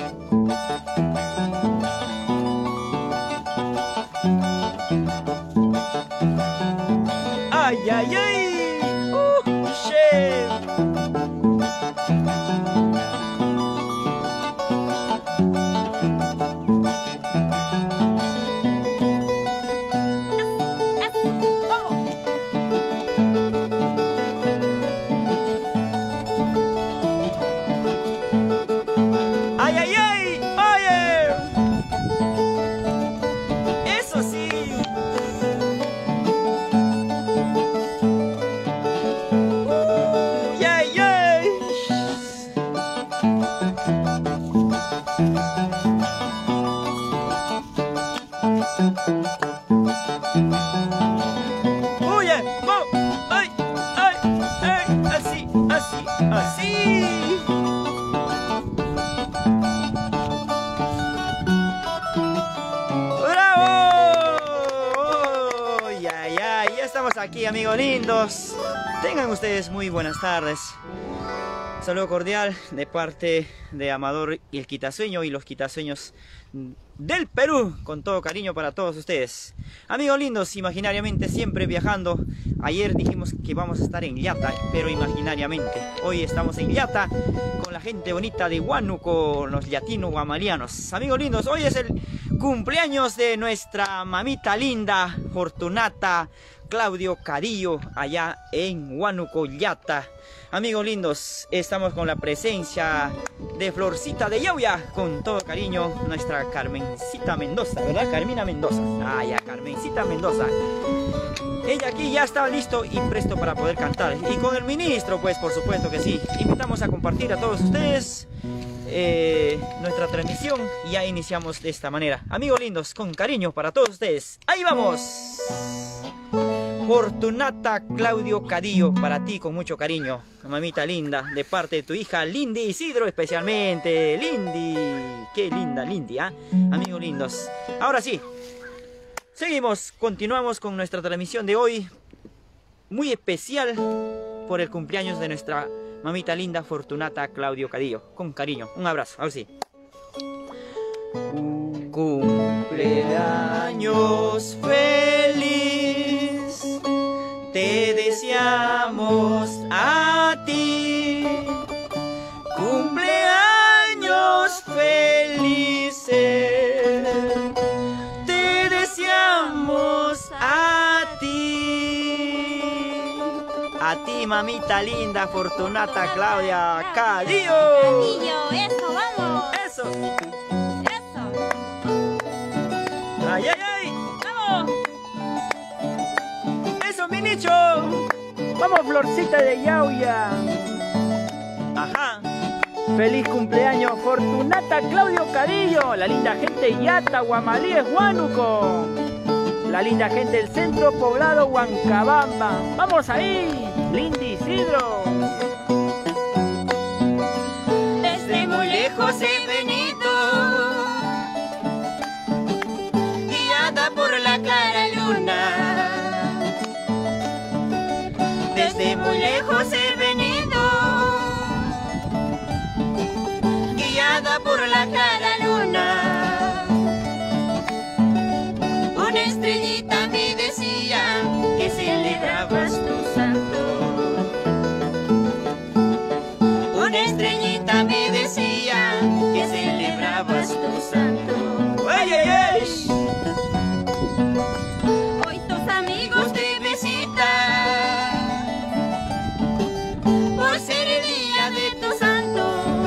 ¡Ay, ay, ay! ¡Chef! ¡Ay, ay, ay! ¡Oye! ¡Eso sí! ¡Ay, ay! ¡Oye! ¡Oh! ¡Ay! ¡Ay! ¡Ay! ¡Así! ¡Así! ¡Así! ¡Bravo! Ya estamos aquí, amigos lindos. Tengan ustedes muy buenas tardes. Saludo cordial de parte de Amador y el Quitasueño y los quitasueños del Perú, con todo cariño para todos ustedes. Amigos lindos, imaginariamente siempre viajando. Ayer dijimos que vamos a estar en Llata, pero imaginariamente. Hoy estamos en Llata con la gente bonita de Huánuco, los llatinos guamalianos. Amigos lindos, hoy es el cumpleaños de nuestra mamita linda, Fortunata Claudio Cadillo, allá en Huánuco, Llata. Amigos lindos, estamos con la presencia de Florcita de Yauya, con todo cariño, nuestra Carmencita Mendoza, ¿verdad? Carmina Mendoza. Ah, ya, Carmencita Mendoza. Ella aquí ya está listo y presto para poder cantar. Y con el ministro, pues, por supuesto que sí. Invitamos a compartir a todos ustedes nuestra transmisión y ya iniciamos de esta manera. Amigos lindos, con cariño para todos ustedes. ¡Ahí vamos! Fortunata Claudio Cadillo, para ti con mucho cariño, mamita linda, de parte de tu hija Lindy Isidro, especialmente. Lindy, qué linda Lindy, ¿ah? Amigos lindos, ahora sí, seguimos, continuamos con nuestra transmisión de hoy, muy especial por el cumpleaños de nuestra mamita linda Fortunata Claudio Cadillo. Con cariño, un abrazo, ahora sí. Cumpleaños feliz, te deseamos a ti. Cumpleaños felices, te deseamos a ti. A ti, mamita linda, Fortunata Claudia Cadillo. Cadillo, eso, vamos. Eso. Eso. Ay, ay, ay. Vamos. Eso, mi nicho. Vamos, Florcita de Yauya. Ajá. Feliz cumpleaños, Fortunata Claudio Cadillo. La linda gente de Llata, Guamalíes, Huánuco. La linda gente del centro poblado Huancabamba. Vamos ahí, Lindy Isidro. Desde muy lejos he venido, guiada por la clara luna. Desde muy lejos he venido, guiada por la clara luna. Una estrellita me decía que celebrabas tu santo. Una estrellita me decía que celebrabas tu santo. ¡Ay, ay, ay! Hoy tus amigos te visitan por ser el día de tu santo.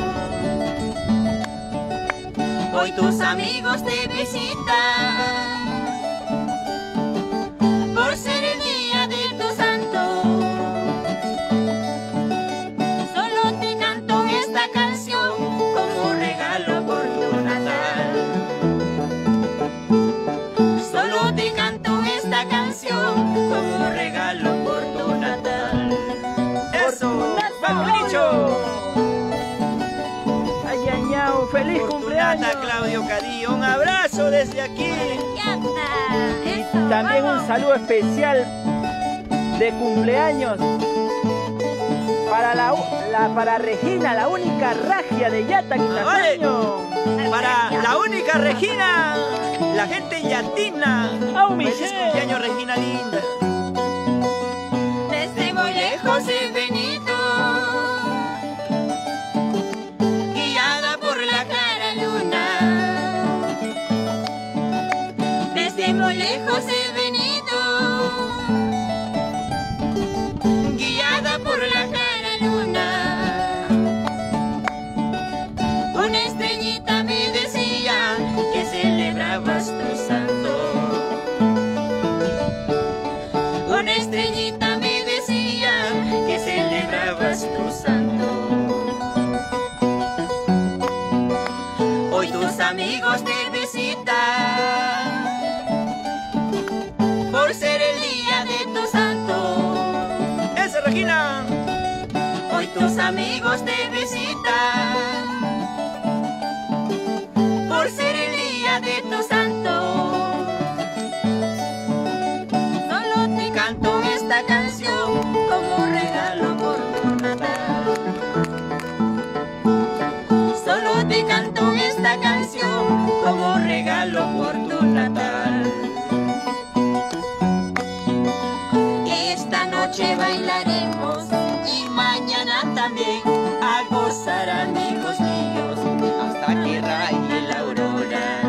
Hoy tus amigos te visitan por ser el día de tu santo. Solo te canto esta canción como regalo por tu Natal. Solo te canto esta canción como regalo por tu Natal. ¡Eso! ¡Vamos, nicho! Ay, ay, ay, feliz cumpleaños. Fortunata Claudio Cadillo, un abrazo desde aquí. Ya está. Eso, También un vamos. saludo especial de cumpleaños para para Regina, la única ragia de Llata, Quitasueño. hija Regina, la gente yatina. ¡Au, Feliz Michelle! cumpleaños, Regina linda. Desde muy lejos he venido, guiada por la clara luna. Desde muy lejos he venido, guiada por la clara luna. Una estrellita me decía que celebrabas tu santo. Una estrellita me decía que celebrabas tu santo. Hoy tus amigos te visitan por ser el día de tu santo. ¡Esa, Regina! Hoy tus amigos te visitan por ser el día de tu santo. Solo te canto esta canción como regalo por tu Natal. Solo te canto esta canción como regalo por tu Natal. Esta noche bailaremos y mañana también a gozar, amigos míos, hasta que raye la aurora.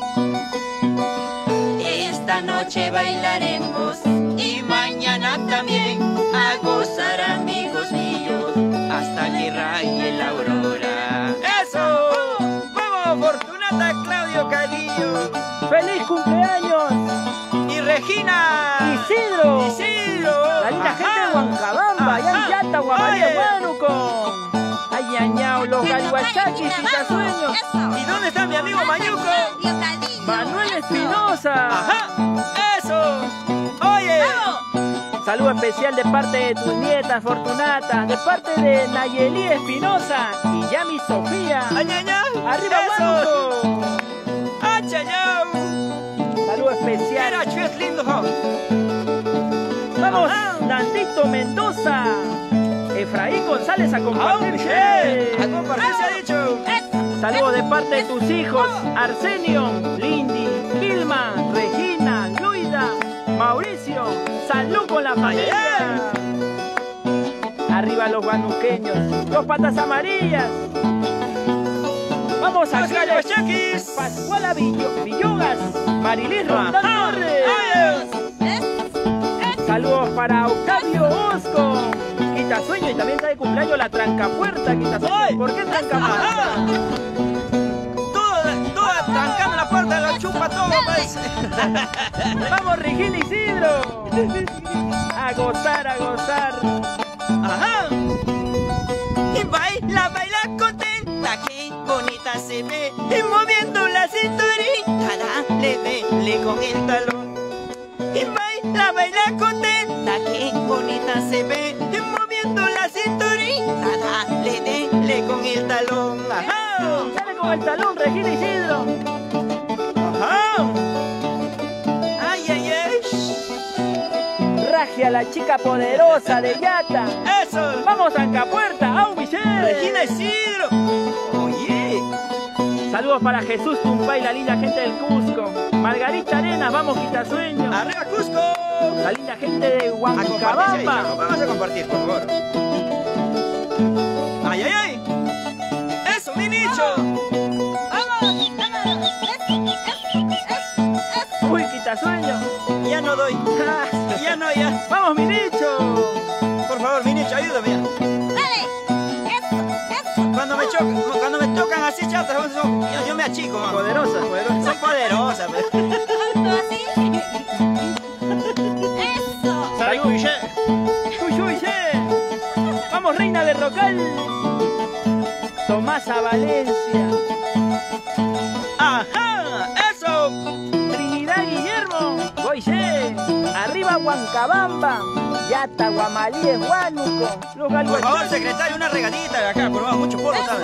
Esta noche bailaremos y mañana también a gozar, amigos míos, hasta que raye la aurora. ¡Eso! ¡Vamos, Fortunata Claudio Cadillo! ¡Feliz cumpleaños! ¡Y Regina! ¡Isidro! ¡Isidro! La linda Ajá. gente de Huancabamba, allá en Ajá. Yata, Guamaría, Oye. Huánuco. Ayañao, los galguachakis y casueños. ¿Y dónde está mi amigo Mañuco? Manuel Espinosa. ¡Ajá! ¡Eso! ¡Oye! Saludo especial de parte de tus nietas, Fortunata, de parte de Nayeli Espinosa y Yami Sofía. ¡Añaña! ¡Arriba, ¡Eso! Huánuco! ¡Achayao! Saludo especial. ¡Era chues lindo, jo! Vamos, Ajá. Nandito Mendoza. Efraín González a ¡Ah, compartir. Michelle! ¡A compartir se ha dicho! Saludos de parte de tus hijos, Arsenio, Lindy, Vilma, Regina, Luida, Mauricio. Salud con la familia. Arriba los guanuqueños, los patas amarillas. Vamos a ¡Los galguachakis! Pascuala Villogas, Marilis Rondán Ajá. Torres. ¡Oye! Saludos para Octavio Osco, Quitasueño, y también está de cumpleaños la Trancapuerta, Quitasueño. ¡Ay! ¿Por qué Trancapuerta? Ajá. Toda trancando la puerta de la chupa todo, pues. Vamos, Regina Isidro. A gozar, a gozar. Ajá. Y baila, baila contenta, qué bonita se ve. Y moviendo la cinturita, dale, dele con el talón. Y baila, baila contenta, qué bonita se ve. Y moviendo la cinturita, dale, dele con el talón. Ajá. Sale con el talón, Regina Isidro. Ajá. Ay, ay, ay. Ragia, la chica poderosa de Yata. Eso. Vamos, Trancapuerta. ¡Au, Michelle! Regina Isidro. Oye. Saludos para Jesús Tumpay, la linda gente del Cusco. Margarita Arenas, vamos, Quitasueño. Arriba Cusco. La linda gente de A compartir, Huancabamba. vamos a compartir, por favor. ¡Ay, ay, ay! ¡Eso, mi nicho! Uy, Quitasueño. Ya no doy. Ya no, ya. Vamos, mi nicho. Por favor, mi nicho, ayúdame. Cuando me tocan así chatas, yo me achico, man. Poderosa, poderosa. Son poderosas, pues. Salud. Uy, uy, vamos, reina de Rocal. Tomasa Valencia. ¡Ajá! ¡Eso! Trinidad Guillermo. Goyé. Arriba Huancabamba. Yata, Guamalí, Huánuco. Los Por favor, galguachakis. secretario, una regadita de acá, por favor, mucho polvo, ¿sabes?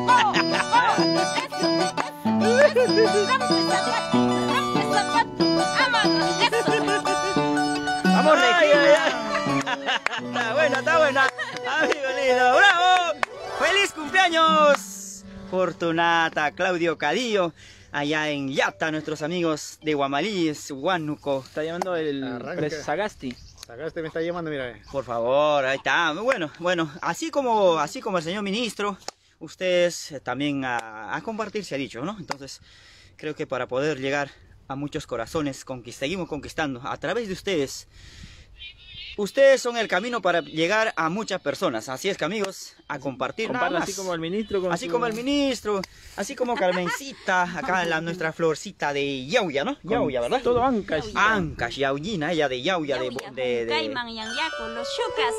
Vamos, Ay, Regina. ay, ay. Está buena. Amigo lindo, bravo. ¡Feliz cumpleaños! Fortunata Claudio Cadillo, allá en Yata, nuestros amigos de Guamalíes, Huánuco. Está llamando el preso Sagasti. Sagasti me está llamando, mira. Por favor, ahí está. Bueno, así como el señor ministro, ustedes también a compartir se ha dicho, ¿no? Entonces, creo que para poder llegar a muchos corazones, seguimos conquistando a través de ustedes. Ustedes son el camino para llegar a muchas personas. Así es que, amigos, a compartir nada más. Así como el ministro. Así como el ministro, así como Carmencita, acá nuestra florcita de Yauya, ¿no? Yauya, ¿verdad? Todo Ancash. Ancash, Yauyina, ella de Yauya, de... Caiman, Yanyaco, los Chucas.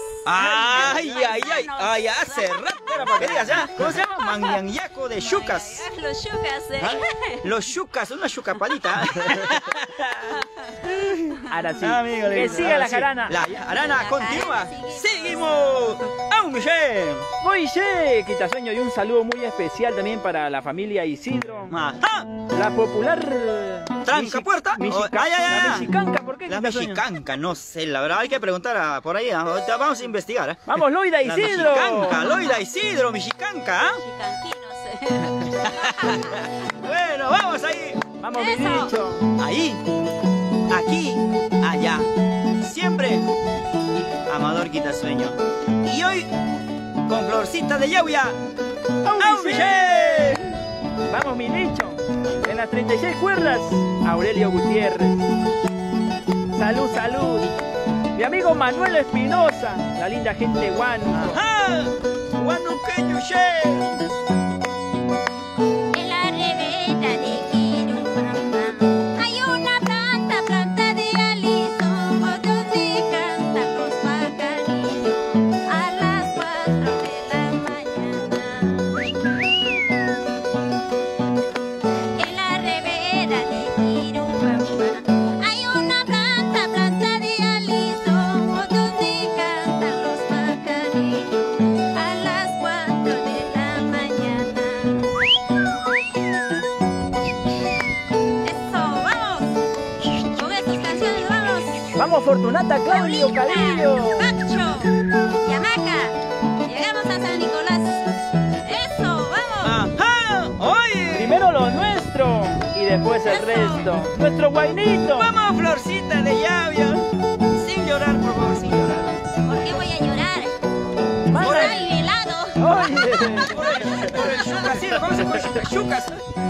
Ay, hace rato era para que digas ya. ¿Cómo se llama? Manyanyaco de Chucas. Los Chucas, Los Chucas, una chucapadita. Ahora sí. Amigo, que siga la jarana. La jarana continúa. ¡Seguimos! ¡Aún Michelle! Moisés Quitasueño, y un saludo muy especial también para la familia Isidro. Ajá. La popular... Tranca puerta. La mexicanca, ¿por qué? La Quitasueño? mexicanca, no sé, la verdad hay que preguntar por ahí. Ahorita vamos a investigar. Vamos, Loida La Isidro. mexicanca, Loida Isidro, mexicanca. Bueno, vamos ahí. Vamos, mi dicho. Ahí, aquí, allá. Siempre Amador Quitasueño. Y hoy con Florcita de Yauya. ¡Au, Michelle! Vamos, mi nicho. En las 36 cuerdas, Aurelio Gutiérrez. Salud, salud. Mi amigo Manuel Espinosa, la linda gente de Huánuco. ¡Ajá! ¡Huánuqueño, che! En la ribera de Quirubamba hay una planta de aliso, donde cantan los pajarillos a las 4 de la mañana. En la ribera de Quirubamba hay una planta de aliso, donde cantan los pajarillos a las 4 de la mañana. Eso, vamos. Con estas canciones vamos. Vamos, Fortunata Claudio Cadillo. Pacho, Yamaca. Llegamos a San Nicolás. Eso, vamos. ¡Ajá! ¡Oye! Primero lo nuestro y después el resto. Nuestro guainito. ¡Vamos, Florcita de Yauya! Sin llorar, por favor, sin llorar. ¿Por qué voy a llorar? Manda. Por el helado. Oye. Por el chucas, sí, lo conoces por el chucas.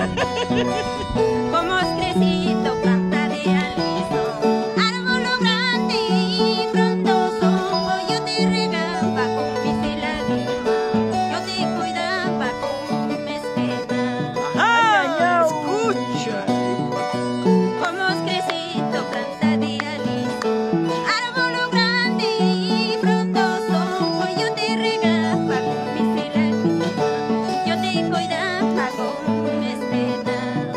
Como has crecido, planta de aliso, árbol grande y frondoso, yo te regaba con mis lágrimas, yo te cuidaba con mis penas. ¡Ajá! ¡Escucha! Como has crecido, planta de aliso, árbol grande y frondoso, yo te regaba con mis lágrimas, yo te cuidaba con mis penas.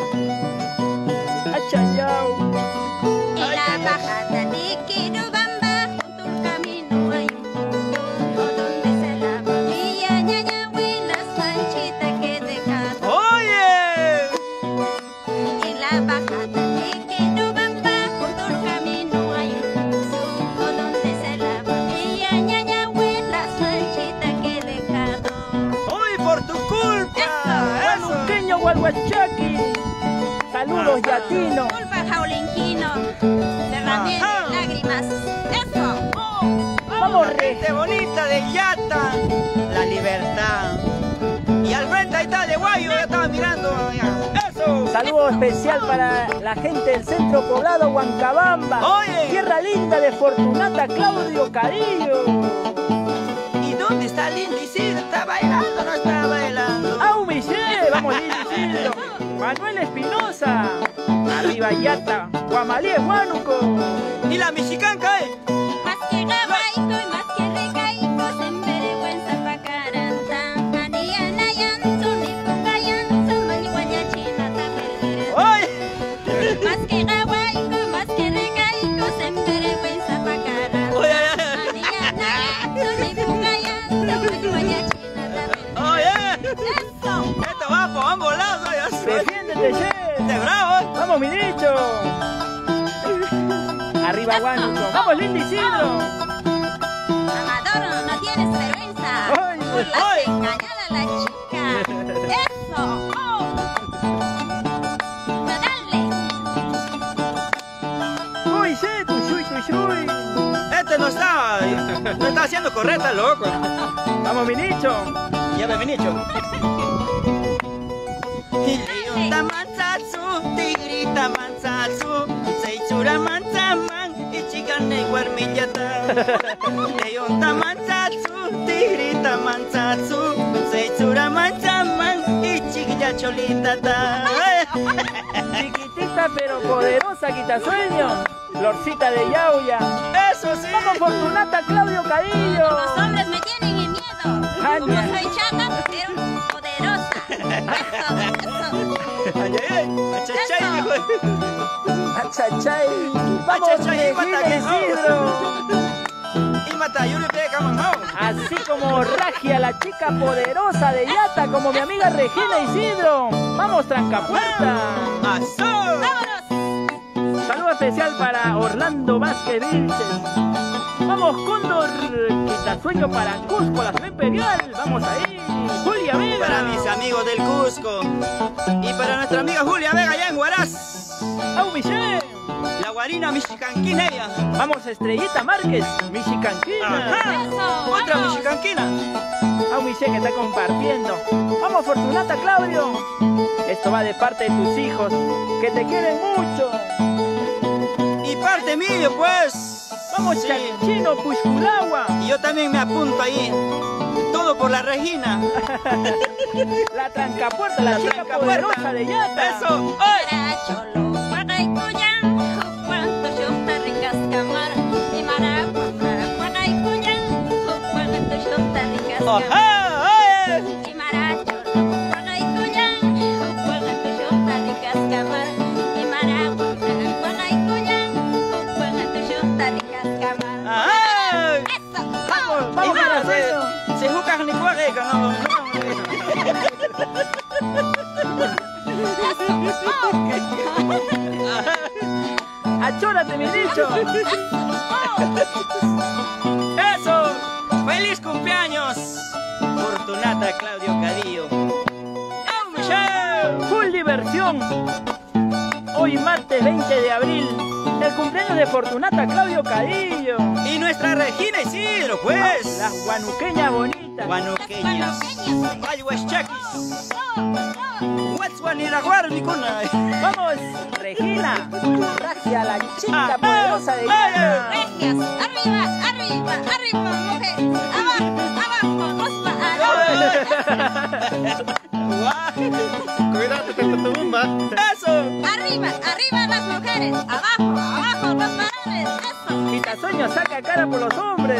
Achayao. En la bajada de Quirubamba, junto al camino hay un punto donde se lava mi ñañañahue, las manchitas que he dejado. ¡Oye! En la bajada de Quirubamba, junto al camino hay un punto donde se lava mi ñañañahue, las manchitas que he dejado. ¡Oye, por tu culpa! ¡Eso! Huánuqueño Gualhuachaqui. Saludos, Ajá. Yatino. Culpa jaulinquino, derramé Ajá. lágrimas. Eso. Vamos, Gente bonita de Yata, la libertad. Y al frente ahí está de Guayo, ya estaba mirando. ¡Eso! Saludo especial para la gente del centro poblado Huancabamba. Oye. Tierra linda de Fortunata Claudio Cadillo. ¿Y dónde está Linda Isidro? ¿Está bailando o no está bailando? ¡Au, Michelle! Vamos, Linda Isidro. Manuel Espinosa. Arriba Yata. Guamalíes, Huánuco. ¿Y la mexicanca, Más que gabaico y más que recaico, sin vergüenza pa' caranta. Aniana yanzo, ni punga yanzo, mani guayachina tapelera. ¡Oye! Más que gabaico y más que recaico, sin vergüenza pa' caranta. ¡Oye! Aniana yanzo, ni punga yanzo, mani guayachina tapelera. ¡Oye! Eso. Esto va por ambos lados. Defiéndete, che. ¡Este bravo! Vamos, mi dicho. Arriba Huánuco. Vamos, Linda Isidro. Amador, no tienes vergüenza. Ay, Por ay. la engañada la chica. Eso. No está haciendo correcta, loco. Vamos, mi nicho. Ya me nicho. Yonta mansatsu, tigrita mansatsu, seichura mansaman, ichigane guarmillata. Yonta mansatsu, tigrita mansatsu, seichura mansaman, ichigya cholitata. Chiquitita pero poderosa, quitasueño. Florcita de Yauya. Eso sí. Vamos, Fortunata Claudio Cadillo. Los hombres me tienen en miedo. Como soy chata, pero poderosa. Eso. Ay, ay, ay. Achachay, Eso. hijo. Achachay. Vamos, Achachay, Regina mata que Isidro. Y mata, yo le pego manjao. Así como Ragia, la chica poderosa de Yata, como mi amiga Regina Isidro. Vamos, Trancapuerta. ¡Azul! Vámonos. Saludo especial para Orlando Vázquez Vilches. Vamos, Cóndor, quitasueño para Cusco, la ciudad imperial. Vamos ahí, Julia Vega. Para mis amigos del Cusco. Y para nuestra amiga Julia Vega allá en Huaraz. Au, Michelle. La guarina michicanquina ella. Vamos, Estrellita Márquez, Michicanquina. Ajá. Eso. Otra Vamos. michicanquina. Au, Michelle, que está compartiendo. Vamos, Fortunata Claudio. Esto va de parte de tus hijos, que te quieren mucho. Y parte mío, pues. Vamos, Sí. Chanchino, Pushkulagua. Y yo también me apunto ahí. Todo por la Regina. La Trancapuerta, la chica Trancapuerta. poderosa de Yata. Eso. ¡Ay! Para cholo, para ikuyan, cuánto yo te ricas camar. Y para ikuyan, cuánto yo te ricas camar. ¡Ajá! ¡Ay! Y para cholo, para ikuyan, cuánto yo te ricas camar. Y para ikuyan, cuánto yo te ricas camar. ¡Ay! Eso. Vamos, vamos, Y nada, Quitasueño. se juca ni cuareca, no. Achórate, mi dicho. ¡Eso! ¡Feliz cumpleaños! Fortunata Claudio Cadillo. ¡Oh, Michelle! Full diversión. Hoy martes 20 de abril, el cumpleaños de Fortunata Claudio Cadillo. Y nuestra Regina Isidro, pues. Las guanuqueñas bonitas. Guanuqueñas. Ay, hueschaquis. What's one ira guarnicuna? Vamos, Regina. Ragia, la chica Ah, poderosa de ah, Yata. Regias, arriba, arriba, arriba, mujeres. Abajo, abajo, nos va Cuídate con tu tumba. ¡Eso! arriba, arriba las mujeres. Abajo, abajo los varones. Eso. Quitasueño saca cara por los hombres.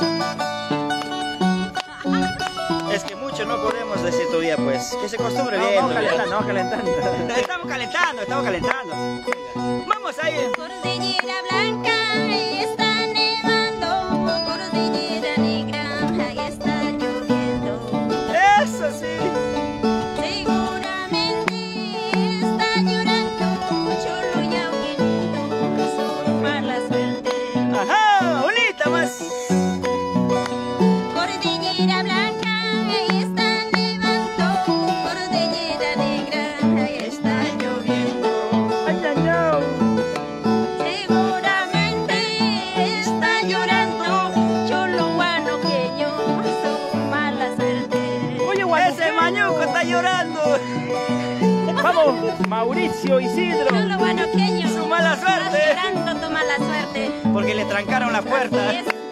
Es que mucho no podemos decir todavía, pues. Que se acostumbre bien. Vamos calentando, vamos calentando. Estamos calentando, estamos calentando. Vamos ahí. Cordillera blanca, ahí está nevando. Cordillera negra, ahí está lloviendo. Eso sí. Seguramente está llorando. Cholo y abuelito, son mala suerte. Ajá, bonita más. Cordillera blanca, ahí está nevando. Cordillera negra, ahí está lloviendo. Ay, ay, ay. Seguramente está llorando. Cholo guanuqueño, son mala suerte. Oye, Ese guanuqueño. mañuco está llorando. Vamos, Mauricio Isidro. Cholo guanuqueño, Su mala suerte. estás llorando tu mala suerte. Porque le trancaron la puerta. Así es.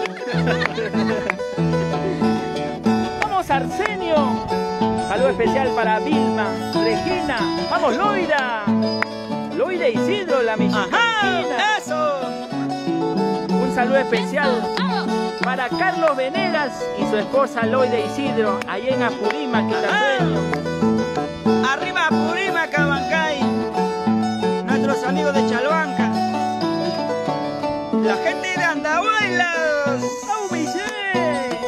Vamos, Arsenio. Saludo especial para Vilma, Regina. Vamos, Loida. Loida Isidro, la michicanquina. Ajá, eso. Un saludo especial Vamos. para Carlos Venegas y su esposa Loida Isidro, allá en Apurímac, Quitasueño. Arriba Purima, Cabancay. Nuestros amigos de Chalhuanca. La gente de Andahuaylas. ¡Au, Michelle!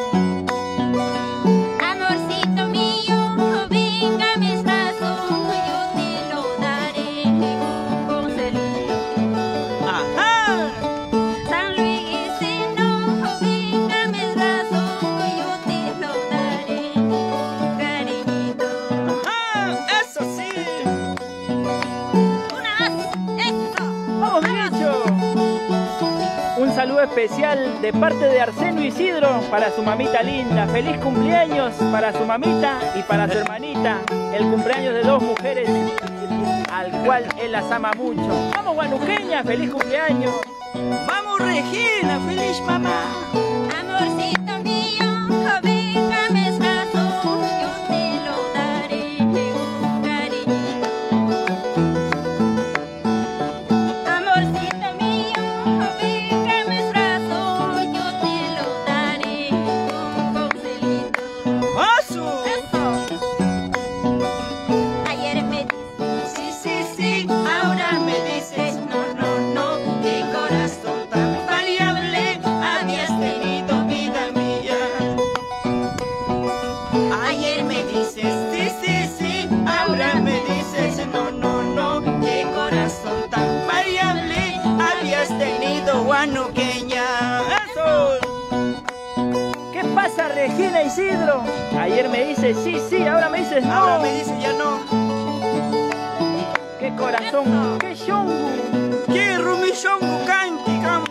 Amorcito mío, venga a mis brazos, yo te lo daré un conselito. Ajá. San Luis venga a mis brazos, yo te lo daré un cariñito. saludo especial de parte de Arsenio Isidro para su mamita linda. Feliz cumpleaños para su mamita y para su hermanita. El cumpleaños de dos mujeres al cual él las ama mucho. Vamos, guanuqueña, feliz cumpleaños. Vamos, Regina, feliz mamá. Amorcito mío, venga mis brazos, yo te lo daré con cariñito. Amorcito mío, venga mis brazos, yo te lo daré con celito. ¡Paso! Eso. Ayer me Sí, sí, sí, ahora me dices no, no, no, qué corazón tan variable habías tenido, vida mía. Ayer me dices sí, sí, sí, ahora me dices no, no, no, qué corazón tan variable habías tenido, guanuqueña. ¡Eso! ¿Qué pasa, Regina Isidro? Ayer me dices sí, sí, ahora me dices no. Ahora me dice ya no. ¡Qué corazón! ¡Qué shongu! ¡Qué rumishongu canti, cam!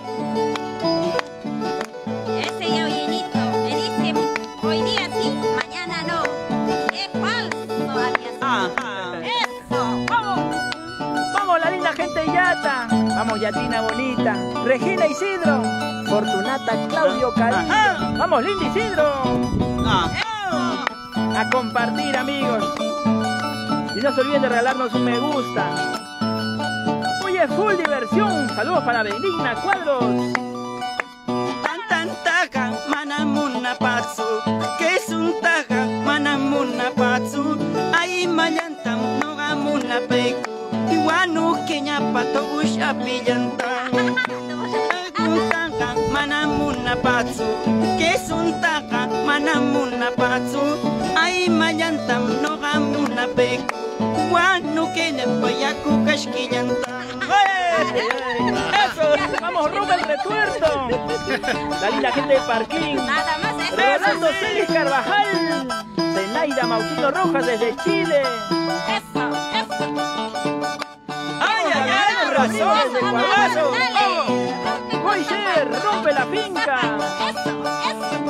ese yaoyenito me dice hoy día sí, mañana no. Es falso, había sido. Ajá. Eso, vamos. ¡Vamos, la linda gente de Yata! ¡Vamos, Yatina bonita! Regina Isidro, Fortunata Claudio Carillo. Ajá. ¡Vamos, linda Isidro! Ajá. A compartir, amigos. Y no se olviden de regalarnos un me gusta. Hoy es full diversión. Saludos para Benigna Cuadros. Tan taga manamuna patsu, que es un taga manamuna patsu, ay mayantam no gamuna peku, iguanu kenya patogush apillantam. Un taga manamuna patsu, que es un taga manamuna patsu, ay mayantam no gamuna peku, iguanu kenya payaku kashkillantam. ¡Eso! ¡Vamos, Rubén Retuerto! La linda gente de Parquín. Nada más eso. Regalando Celis Carvajal. Zenaida Mautino Rojas desde Chile. Eso, eso. ¡Ay, ay, ay! ¡Razón! de Vamos, Guabazo. dale. Boiser, rompe la finca. Eso, eso.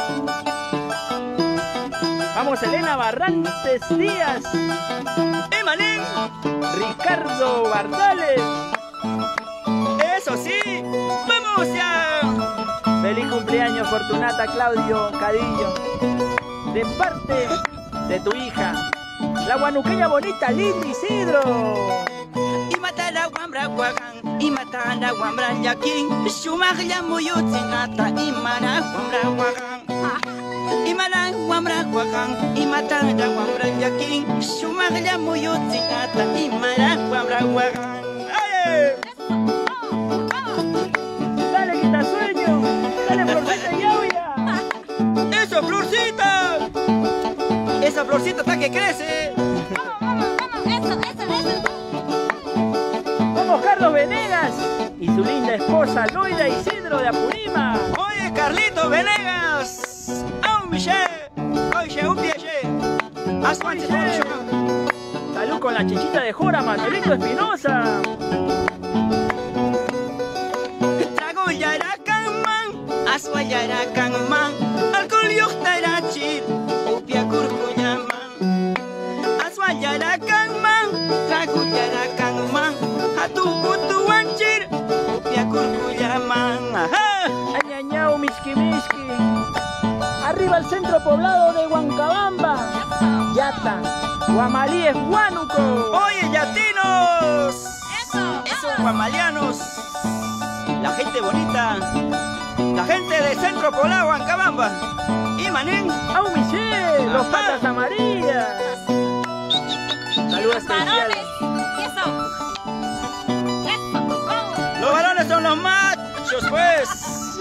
Vamos, Elena Barrantes Díaz. ¡Emanín! Ricardo Bardales. ¡Eso sí! ¡Vamos ya! Feliz cumpleaños, Fortunata Claudio Cadillo. De parte de tu hija, la guanuqueña bonita Linda Isidro. Y matar a Wambra Guagan, y matar a Wambra Yakin, Shumaglia Muyutzinata, y mara Wambra Guagan. Y mara Wambra Guagan, y matar a Wambra Yakin, Shumaglia Muyutzinata, y mara Wambra Guagan. ¡Ay! Dale, quitasueño. Dale, Florcita Yauya. ¡Eso, Florcita! ¡Esa Florcita está que crece! Vamos, vamos, vamos. Eso, eso, eso. Vamos, Carlos Venegas y su linda esposa Loida Isidro de Apurima. ¡Oye, Carlito Venegas! ¡Au, Michelle! ¡Oye, un piache! ¡Haz guantes, Salud con la chichita de Jora, Marcelito Espinosa. Trago Yarakanman, Aswa Yarakanman, Alcohol Yuchtarachir, Upia Kurkuyaman. Aswa Yarakanman, Trago Yarakanman, Hatu Putuanchir, Upia Kurkuyaman. ¡Ajá! Añañao, Miski Miski. Arriba al centro poblado de Huancabamba. Yata, Guamalíes, Huánuco. ¡Oye, yatinos! Eso, ¡Esos guamalianos! La gente bonita. La gente de Centro Poblado, Huancabamba. Y Manín. ¡Au, Michelle! Los Ajá. patas amarillas. Saludos Los especial. varones. Eso. Eso, vamos. Los varones son los machos, pues.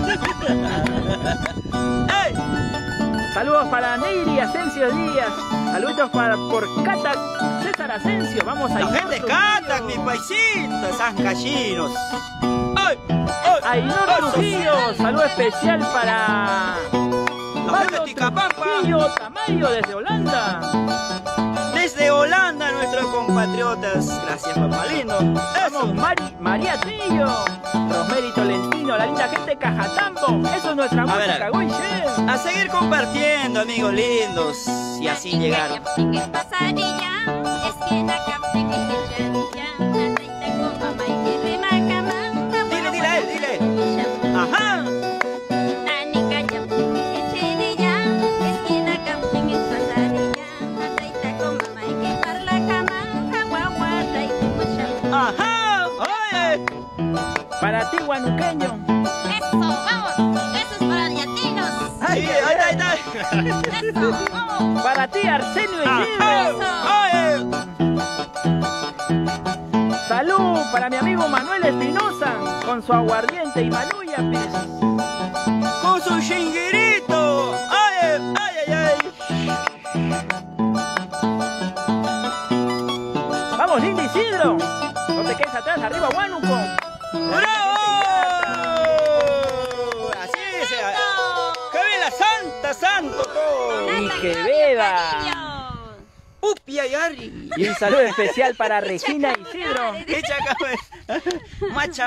¡Ey! Saludos para Neiri Asensio Díaz. Saludos por Cata César Asensio. Vamos a La gente cata, mis paisitos, sancachinos. ¡Ay! ¡Ay! Ainor Trujillo. Saludo especial para La gente de Ticapampa. Trujillo Tamayo desde Holanda. Desde Holanda, nuestros compatriotas. Gracias, papá lindo. Eso. Vamos, María Trillo, Rosemary Tolentino, la linda gente de Cajatambo. Eso es nuestra música, güey. A seguir compartiendo, amigos lindos. Y así llegaron. Dile a él, dile a él. Ajá. Ajá. Oye. Para ti, guanuqueño. Eso, vamos. Eso es para llatinos. Sí, ahí está. Eso, vamos. Para ti, Arsenio Ajá. Isidro. Oye. Salud para mi amigo Manuel Espinosa con su aguardiente y maluya, pues. Con su chinguirito. Ay, ay, ay, ay. Vamos, linda Isidro. No te quedes atrás, arriba, Huánuco. ¡Bravo! Así sea. ¡Que viva la Santa, santo todo! Y que beba. ¡Upia y Ari! Y un saludo especial para Regina Isidro. Echa acá, macha,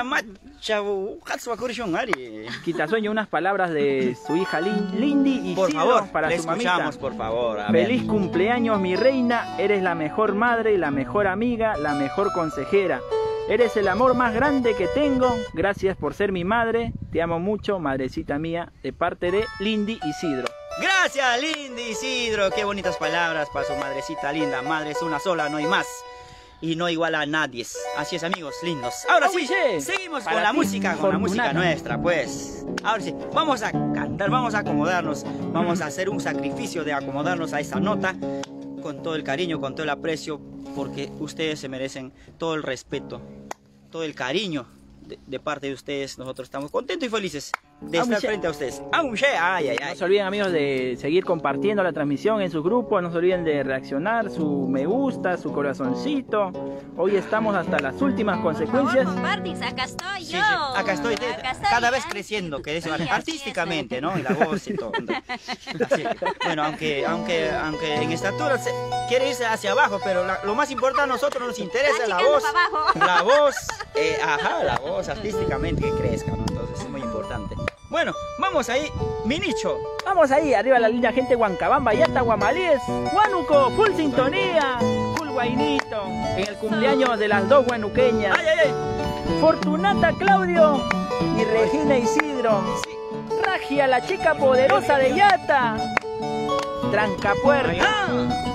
Ari. Quitasueño, unas palabras de su hija Lindy Isidro Por favor, para le su mamita. escuchamos, por favor. A ver. Feliz cumpleaños, mi reina. Eres la mejor madre, la mejor amiga, la mejor consejera. Eres el amor más grande que tengo. Gracias por ser mi madre. Te amo mucho, madrecita mía, de parte de Lindy Isidro. Gracias, Lindy Isidro. Qué bonitas palabras para su madrecita linda. Madre es una sola, no hay más. Y no igual a nadie. Así es, amigos lindos. Ahora sí, seguimos con la música, nuestra, pues. Ahora sí, vamos a cantar, vamos a acomodarnos. Vamos a hacer un sacrificio de acomodarnos a esa nota. Con todo el cariño, con todo el aprecio. Porque ustedes se merecen todo el respeto, todo el cariño de parte de ustedes. Nosotros estamos contentos y felices de estar frente a ustedes. Ay, ay, ay. No se olviden, amigos, de seguir compartiendo la transmisión en sus grupos. No se olviden de reaccionar, su me gusta, su corazoncito. Hoy estamos hasta las últimas consecuencias. Acá estoy yo. Sí, acá estoy, cada vez creciendo, que Sí, artísticamente, ¿no? Y la voz y todo. Así. Bueno, aunque en estatura quiere irse hacia abajo, pero lo más importante a nosotros nos interesa la voz. La voz, la voz artísticamente que crezca, ¿no? Entonces es muy importante. Bueno, vamos ahí, mi nicho. Vamos ahí, arriba la linda gente Huancabamba, Yata, Guamalíes, Huánuco, full sintonía, full guainito, en el cumpleaños de las dos huanuqueñas. Ay, ay, ay. Fortunata Claudio y Regina Isidro. Ragia, la chica poderosa de Yata. Trancapuerta.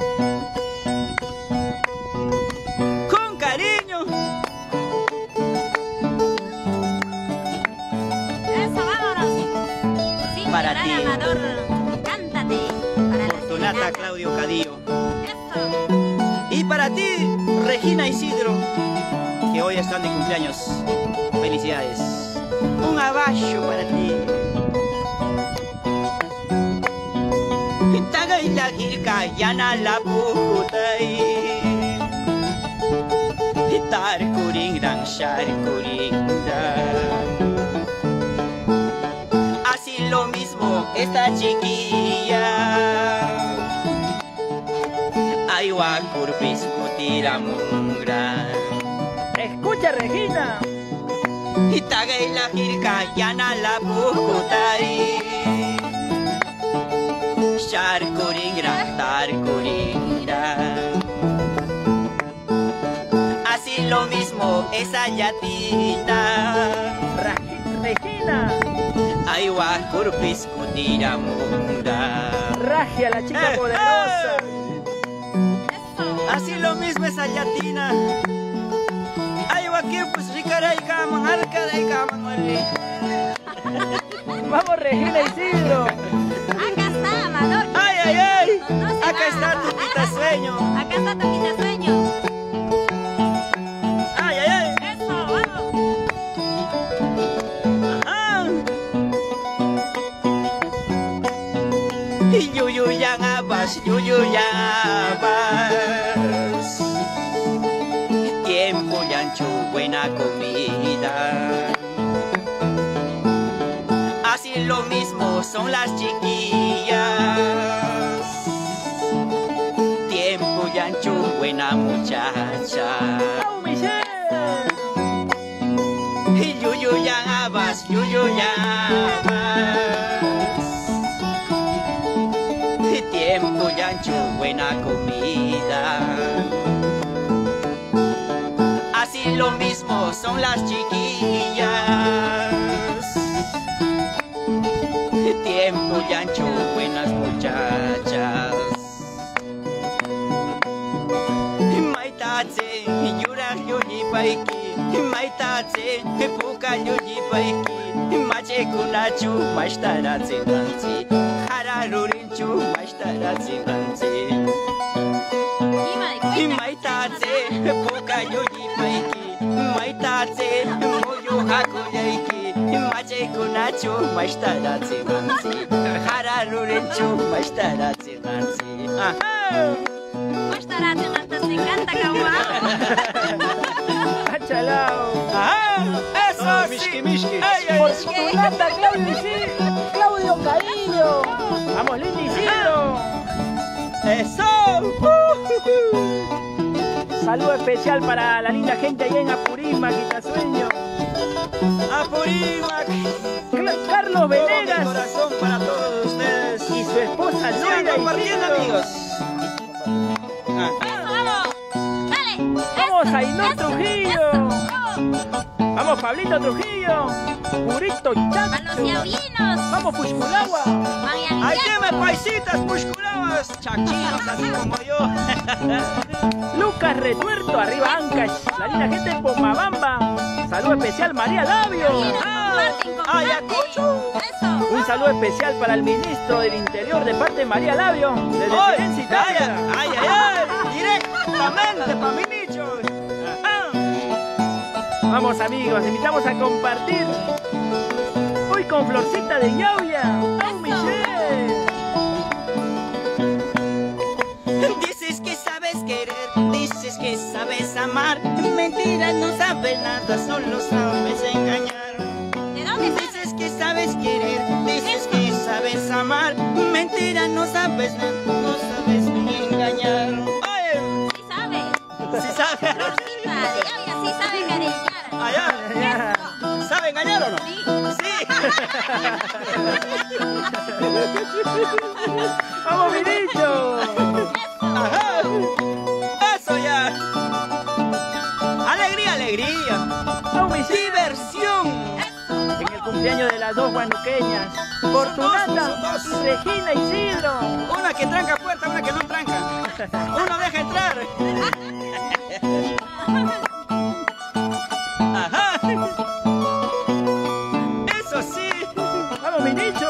Con cariño. Eso, vámonos. Sin Para llorar, ti. Amador. Cántate. Para la Fortunata serenata. Claudio Cadillo. Eso. Y para ti, Regina Isidro, que hoy están de cumpleaños. Felicidades. Un abrazo para ti. Tagay lahir ka yana la putay. Hitar kuring rang shar kuring rang. Así lo mismo esta chiquilla. Aywa kurpis kutira mungra. Escucha, Regina. Itagay lahir ka yana la putay. Shar kuringra, tar kuringra. Así lo mismo esa yatina. Regina. Aywa kurpis kutira mungra. Ragia, la chica poderosa. Así lo mismo esa yatina. Aywa kirpis rikaray kaman, arkaray kaman wali. Vamos, Regina Isidro. Acá está, Amador. Ay, ay, ay. No se Acá va. está tu quitasueño. Acá está tu quitasueño. Ay, ay, ay. Eso, vamos. Ajá. Y yuyuyang abas, yuyuyang abas. Tiempo yancho, buena comida. Así lo mismo son las chiquillas. Tiempo yancho, buena buena muchacha. ¡Au, Michelle! Y yuyuyabas, y tiempo yancho, buena comida. Así lo mismo son las chiquillas. Tiempo yancho, buenas muchachas. Maitatse, yura yoyi paiki. Maitatse, puka yoyi paiki. Mache kunachu, maishtaratse nansi. Hararurinchu, maishtaratse nansi. Maitatse, puka yoyi paiki. Maitatse, moyo hakuyaiki. Mache kunachu, maishtaratse nansi. Hararurinchu, maishtaratse nansi. Maishtaratse nansi, me encanta, Kawa. ¡Chalao! ¡Eso Mishki, Mishki! Fortunata, Claudio Carillo. ¡Vamos, Lindy Isidro! ¡Eso! Saludo especial para la linda gente allá en Apurímac, Quitasueño. ¡Apurímac! Carlos Todo mi Venegas corazón para todos ustedes. y su esposa Sigan Loida compartiendo, Isidro. amigos. Vamos. Dale. Vamos, Ainhoa Trujillo. Vamos, Pablito Trujillo. Purito A Chacho. los yavinos. Vamos, Pushkulagua. ¡Ay, qué paisitas, pushkulavas! Chachinos, así como yo. Lucas Retuerto, arriba Ancash. La linda gente de Pomabamba. Saludo especial María Labio. ¡Ayacucho! Eso. Un saludo especial para el ministro del Interior de parte de María Labio. Desde ¡Ay, Firenze, ay, Italia. ay, ay! ¡Directamente para mi nicho! Vamos, amigos, invitamos a compartir. Hoy con Florcita de Yauya. ¡Au, Michelle! Dices que sabes querer, dices que sabes amar. Mentira, no sabes nada, solo sabes engañar. ¿De dónde sabes? Dices que sabes querer, dices que sabes amar. Mentira, no sabes nada, no sabes ni engañar. Oye, Sí sabe. ¿sí sabe? Rosita de Yauya sí sabe cariñar. Allá, ¿sabe engañar o no? Sí. Sí. ¡Vamos, mi nicho! Ajá. Eso ya. Alegría, alegría. ¡Au, Michelle! Diversión. En el cumpleaños de las dos guanuqueñas, Fortunata y Regina Isidro. Una que tranca puerta, una que no tranca. Uno deja entrar. Ajá. Eso sí. ¡Vamos, mi nicho!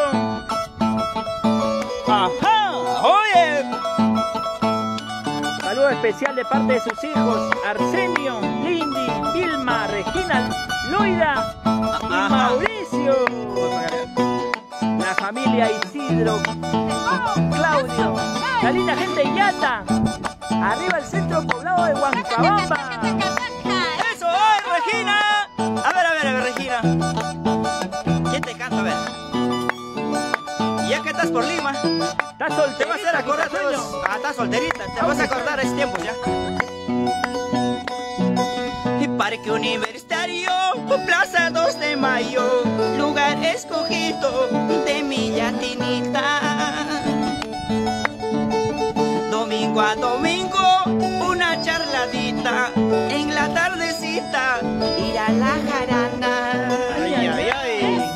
Ajá. Oye. Saludo especial de parte de sus hijos, Arsenio, Lindy, Vilma, Regina, Loida y Ajá. Mauricio. La familia Isidro, Claudio, la linda gente de Yata. Arriba el centro poblado de Huancabamba. Eso, ¡ay, Regina! A ver, Regina. ¿Quién te canta? A ver. Ya que estás por Lima, ¿Estás te solterita? vas a hacer acordar Quitasueño? todos. Ah, estás solterita, te vas a acordar ese tiempo ya. Parque Universitario, Plaza 2 de Mayo, lugar escogido de mi yatinita. Domingo a domingo, una charladita, en la tardecita, ir a la jarana. Ay, ay, ay.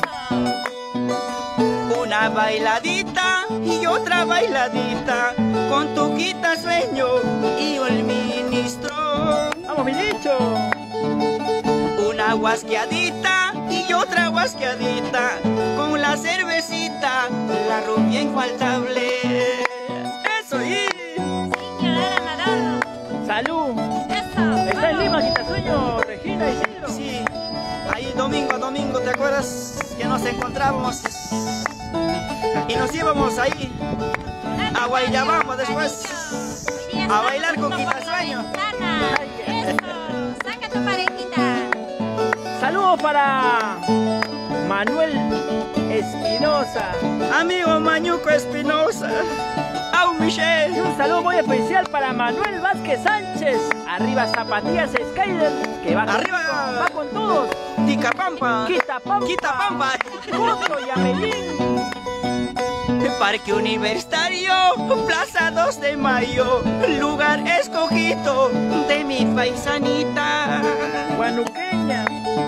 Una bailadita y otra bailadita, con tu Quitasueño y el ministro. ¡Vamos, mi nicho! Una guasqueadita y otra guasqueadita, con la cervecita, la rubia infaltable. Eso y ¡Salud! Eso. Está en Lima, Quitasueño, Regina Isidro. sí, ahí domingo a domingo, ¿te acuerdas que nos encontrábamos? Y nos íbamos ahí a Guayabamba después a bailar con Quitasueño. Eso. Saca tu parejita. Saludos para Manuel Espinosa. Amigo Mañuco Espinosa, au Y Michelle. un saludo muy especial para Manuel Vázquez Sánchez. noches. Arriba Zapatillas Skyler, que va Arriba. va con todos. Ticapampa. Quitapampa. Quitapampa. Coto y Amelín. Parque Universitario, Plaza 2 de Mayo, lugar escogido de mi paisanita. Guanuqueña.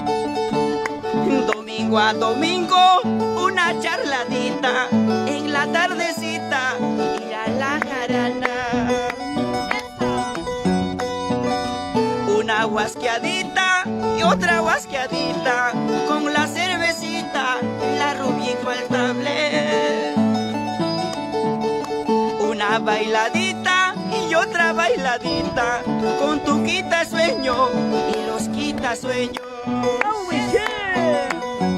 Domingo a domingo, una charladita, en la tardecita, ir a la jarana. Una guasqueadita y otra guasqueadita, con la cervecita, la rubia infaltable. Una bailadita y otra bailadita, con tu quitasueño y los quitasueños. ¡Oh, Michelle!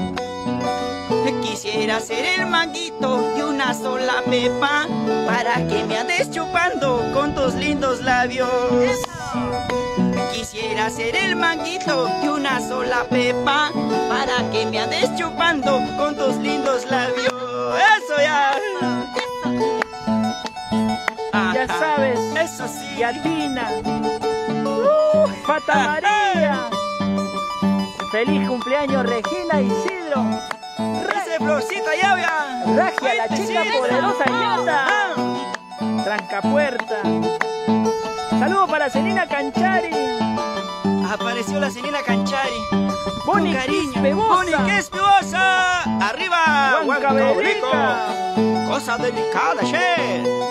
Quisiera ser el manguito de una sola pepa, para que me andes chupando con tus lindos labios. Quisiera ser el manguito de una sola pepa, para que me andes chupando con tus lindos labios. ¡Eso ya! Ya Ajá. sabes. Eso sí. Yatina. Fata María. Feliz cumpleaños Regina Isidro. Ese florcita ya, ya. Ragia, la chica poderosa Yata. Trancapuerta. Saludos para Selina Canchari. Apareció la Selena Canchari. Boni Con cariño. Quispegosa. Boni Quispegosa. Arriba, Huancavelica. Huancavelica. Cosa delicada, che.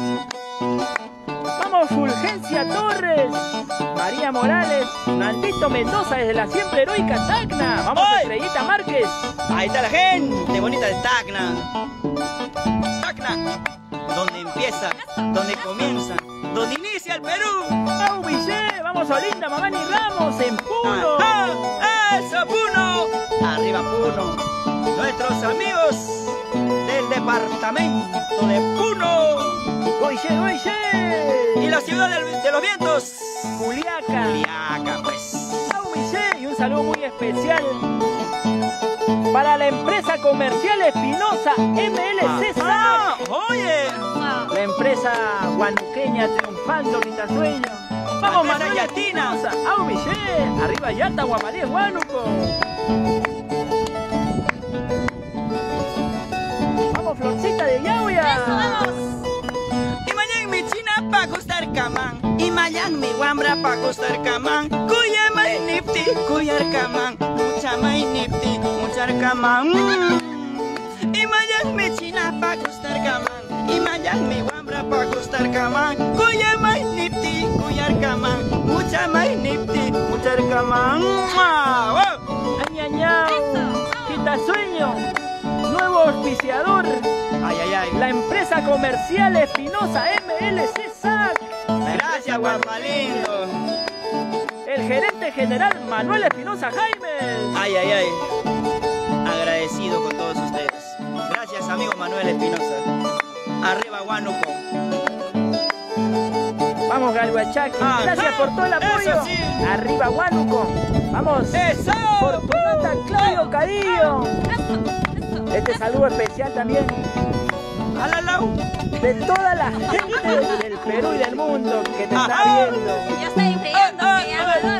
Vamos, Fulgencia Torres. María Morales. Nandito Mendoza desde la siempre heroica Tacna. Vamos, ¡Ay! Estrellita Márquez. Ahí está la gente bonita de Tacna. Tacna, donde empieza, donde comienza, donde inicia el Perú. ¡Au, Michelle! Vamos, Olinda, Mamani Ramos en Puno. ¡Eso, Puno! Arriba, Puno. Nuestros amigos del departamento de Puno. Oye, oye. Y la ciudad de los vientos. Juliaca. Juliaca, pues. ¡Au, Michelle! Y un saludo muy especial para la empresa comercial Espinosa MLC Ah, SAC. oye. La empresa guanuqueña triunfando, quitasueño. Vamos, empresa Manuel yatina. Espinosa. ¡Au, Michelle! Arriba Yata, Guamalí, Huánuco. Vamos, Florcita de Yauya. Y mañana mi china pa' costar camán. Y mañana mi guambra pa' costar camán. Cuya mai nipti, cuyar camán. Mucha mai nipti, muchar camán. Y mañana mi china pa' costar camán. Y mañana mi guambra pa' costar camán. Cuya mai nipti, cuyar camán. Mucha mai nipti, muchar camán. ¡Wow! Añañao. Quitasueño. Nuevo auspiciador. Ay, ay, ay. La empresa comercial Espinosa MLC SAC. Gracias, guapalindo. El gerente general Manuel Espinosa Jaime. Ay, ay, ay. Agradecido con todos ustedes. Gracias, amigo Manuel Espinosa. Arriba, Huánuco. Vamos, Galhuachaki. Ajá. Gracias por todo el apoyo. Eso sí. Arriba, Huánuco. Vamos. ¡Eso! Fortunata Claudio Cadillo. Este saludo especial también ¡Alalau! de toda la gente del Perú y del mundo que te está Ajá. viendo. Yo estoy enfriando, me llama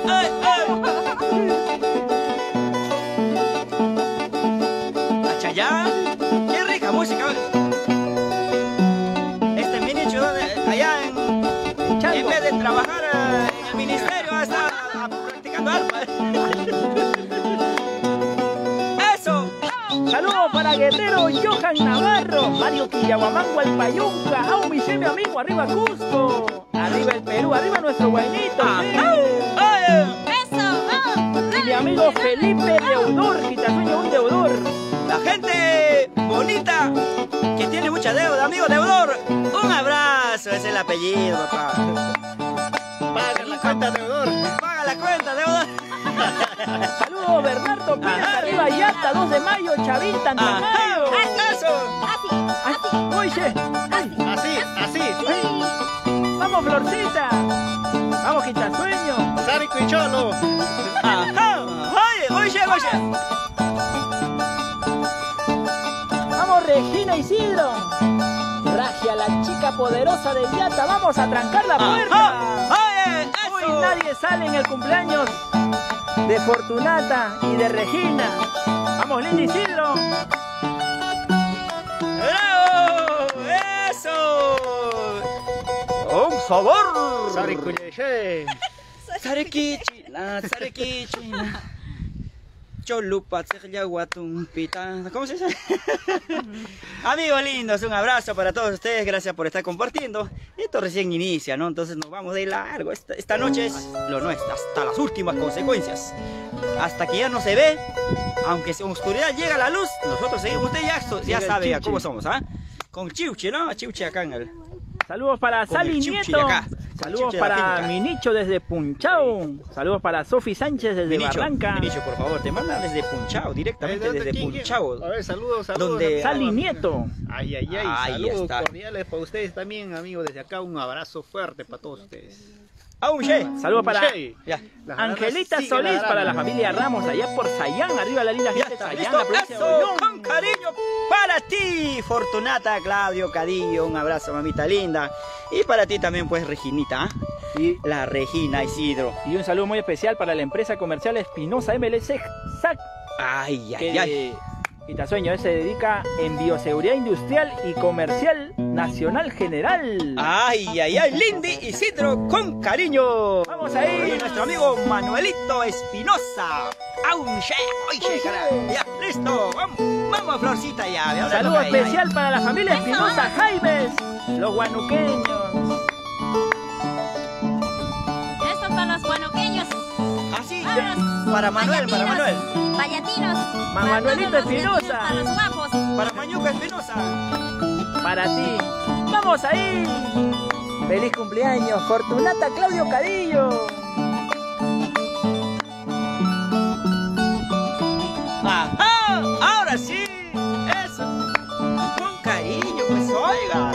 ¡Achayán! ¡Qué rica música! Este minicho allá en vez de trabajar en el ministerio, está practicando arpa. ¡Eso! Saludos para Guerrero Johan Navarro, Mario Quillahuamango Alpayunca, Au Michelle, mi amigo, arriba Cusco, arriba el Perú, arriba nuestro guainito, y mi amigo Felipe Deudor, quitasueño un deudor. La gente bonita que tiene mucha deuda, amigo deudor. Un abrazo, ese es el apellido, papá. Paga la cuenta, deudor. Paga la cuenta, deudor. Saludos Bernardo Pérez, arriba Yata, 2 de mayo, Chavita, Antamayo. Eso. Oye, Así. vamos Florcita, vamos quitasueño. Sárico y Cholo. Ajá. Oye. Vamos Regina Isidro, Ragia, la chica poderosa de Yata, vamos a trancar la puerta. Ajá. nadie sale en el cumpleaños de Fortunata y de Regina. Vamos, Linda Isidro. ¡Bravo! ¡Eso! ¡Un sabor! Sarequichina, sarequichina. Cholupa, pita. ¿Cómo se dice? Amigos lindos, un abrazo para todos ustedes. Gracias por estar compartiendo. Esto recién inicia, ¿no? Entonces nos vamos de largo. Esta noche es lo nuestro, hasta las últimas consecuencias. Hasta que ya no se ve, aunque en oscuridad llega la luz, nosotros seguimos. Usted ya sabe cómo somos, ¿ah? Con Chiuchi, ¿no? Chiuchi acá en el... Saludos para Sally Nieto. Saludos para Minicho desde Punchao. Saludos para Sofi Sánchez desde Barranca. Minicho, por favor, te mandan desde Punchao, directamente desde Punchao. A ver, saludos. Donde Sally Nieto. Ay, Ahí saludos está. cordiales para ustedes también, amigos. Desde acá un abrazo fuerte para todos ustedes. Saludos para ya. Angelita Solís, para la familia Ramos, allá por Sayán, arriba la linda gente de Sayán, listo. la provincia de Eso, Ollón. con cariño para ti, Fortunata Claudio Cadillo, un abrazo, mamita linda. Y para ti también, pues, Reginita, y la Regina Isidro. Y un saludo muy especial para la empresa comercial Espinosa MLC SAC, Ay, que ay, ay. de Quitasueño se dedica en bioseguridad industrial y comercial nacional general. Ay, ay, ay, Lindy Isidro, con cariño. Vamos ahí. Y nuestro amigo Manuelito Espinosa. Ya, listo. Vamos, Florcita, ya. Saludo especial para la familia Espinosa Jaimes, los guanuqueños. Estos son los guanuqueños. Así, Vámonos. para Manuel, para Manuel. Vallatinos. Manuelito Para todos los Espinosa. Para los guapos. Para Mañuca Espinosa. Para ti. ¡Vamos ahí! ¡Feliz cumpleaños, Fortunata Claudio Cadillo! ¡Ajá! ¡Ahora sí! ¡Eso! Con cariño, pues oiga.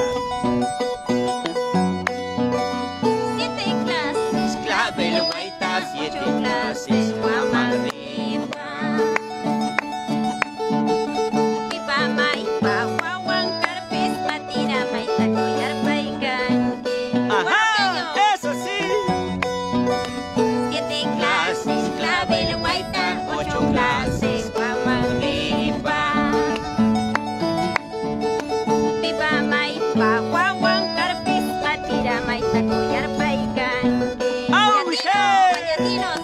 7 clases. Clave, guaita, 7 clases. Guamarripa. Pipa, maipa, guaguancarpis, matira, maita, collar, paiganque. ¡Ajá! ¡Eso sí! 7 clases, clavel, guaita, 8 clases, guamarripa. Pipa, maipa, guaguancarpis, matira, maita, collar, paiganque. Vallatinos.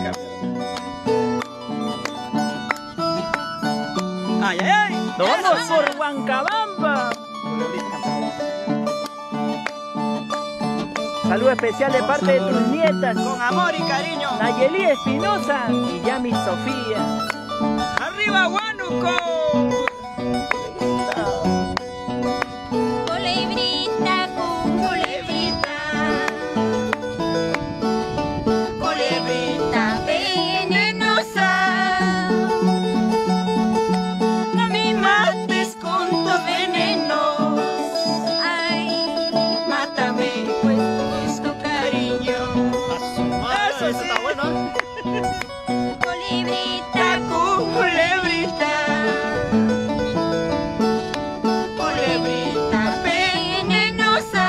¡Ay, ay, ay! ¡Nos vamos por Huancabamba! Saludo especial de parte de tus nietas, Con amor y cariño. Nayeli Espinosa y Yami Sofía. ¡Arriba, Huánuco! Culebrita, culebrita. Culebrita venenosa. No me mates con tus venenos. Ay, mátame pues con tu cariño. Eso sí. Está bueno. Culebrita, Culebrita. culebrita venenosa.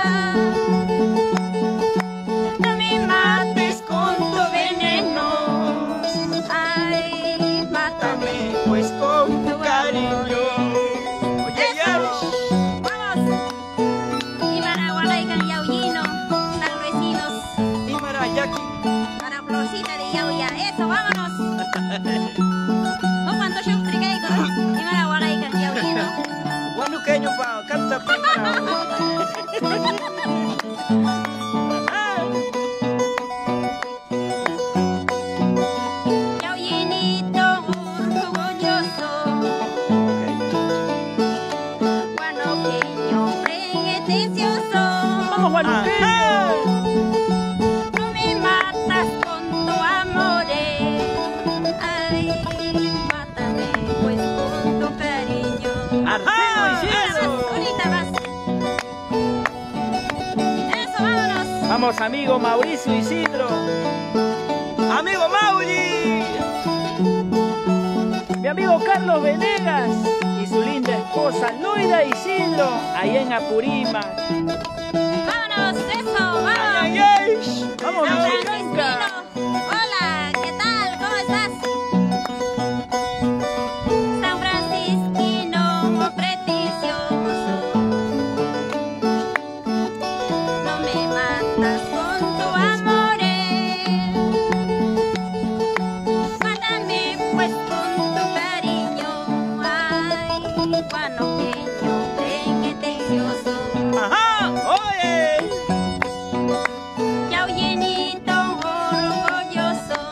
No me mates con tu veneno. Ay, mátame Pues con tu cariño. Oye, ya. Vamos. Y para Gualaican Yaullino, San Luisinos, Y Marayaki. para Florcita de Yauya. Eso, vámonos. No cuánto show tricaico. Y para Gualaican Yaullino. Huanuqueño pa, canta primero. Yaullinito orgulloso. Guanoqueño pretencioso. ¡Vamos, guanuqueños! No me matas con tu amor. Ay, mátame pues con tu cariño. ¡Arturo Isidro! Ahorita vas. Eso, vámonos. Vamos, amigo Mauricio Isidro. Amigo Mauri. Mi amigo Carlos Venegas y su linda esposa Loida Isidro, allá en Apurímac. Vámonos, eso, vamos. Ay, ay, ay. Vamos Vamos, San Blanca. Francisquino. Hola, ¿qué tal? ¿Cómo estás? San Francisquino, precioso. No me matas con tu amor. Mátame pues con tu cariño. Ay, guanoqueño, pretencioso. Ajá, oye. Yao llenito orgulloso,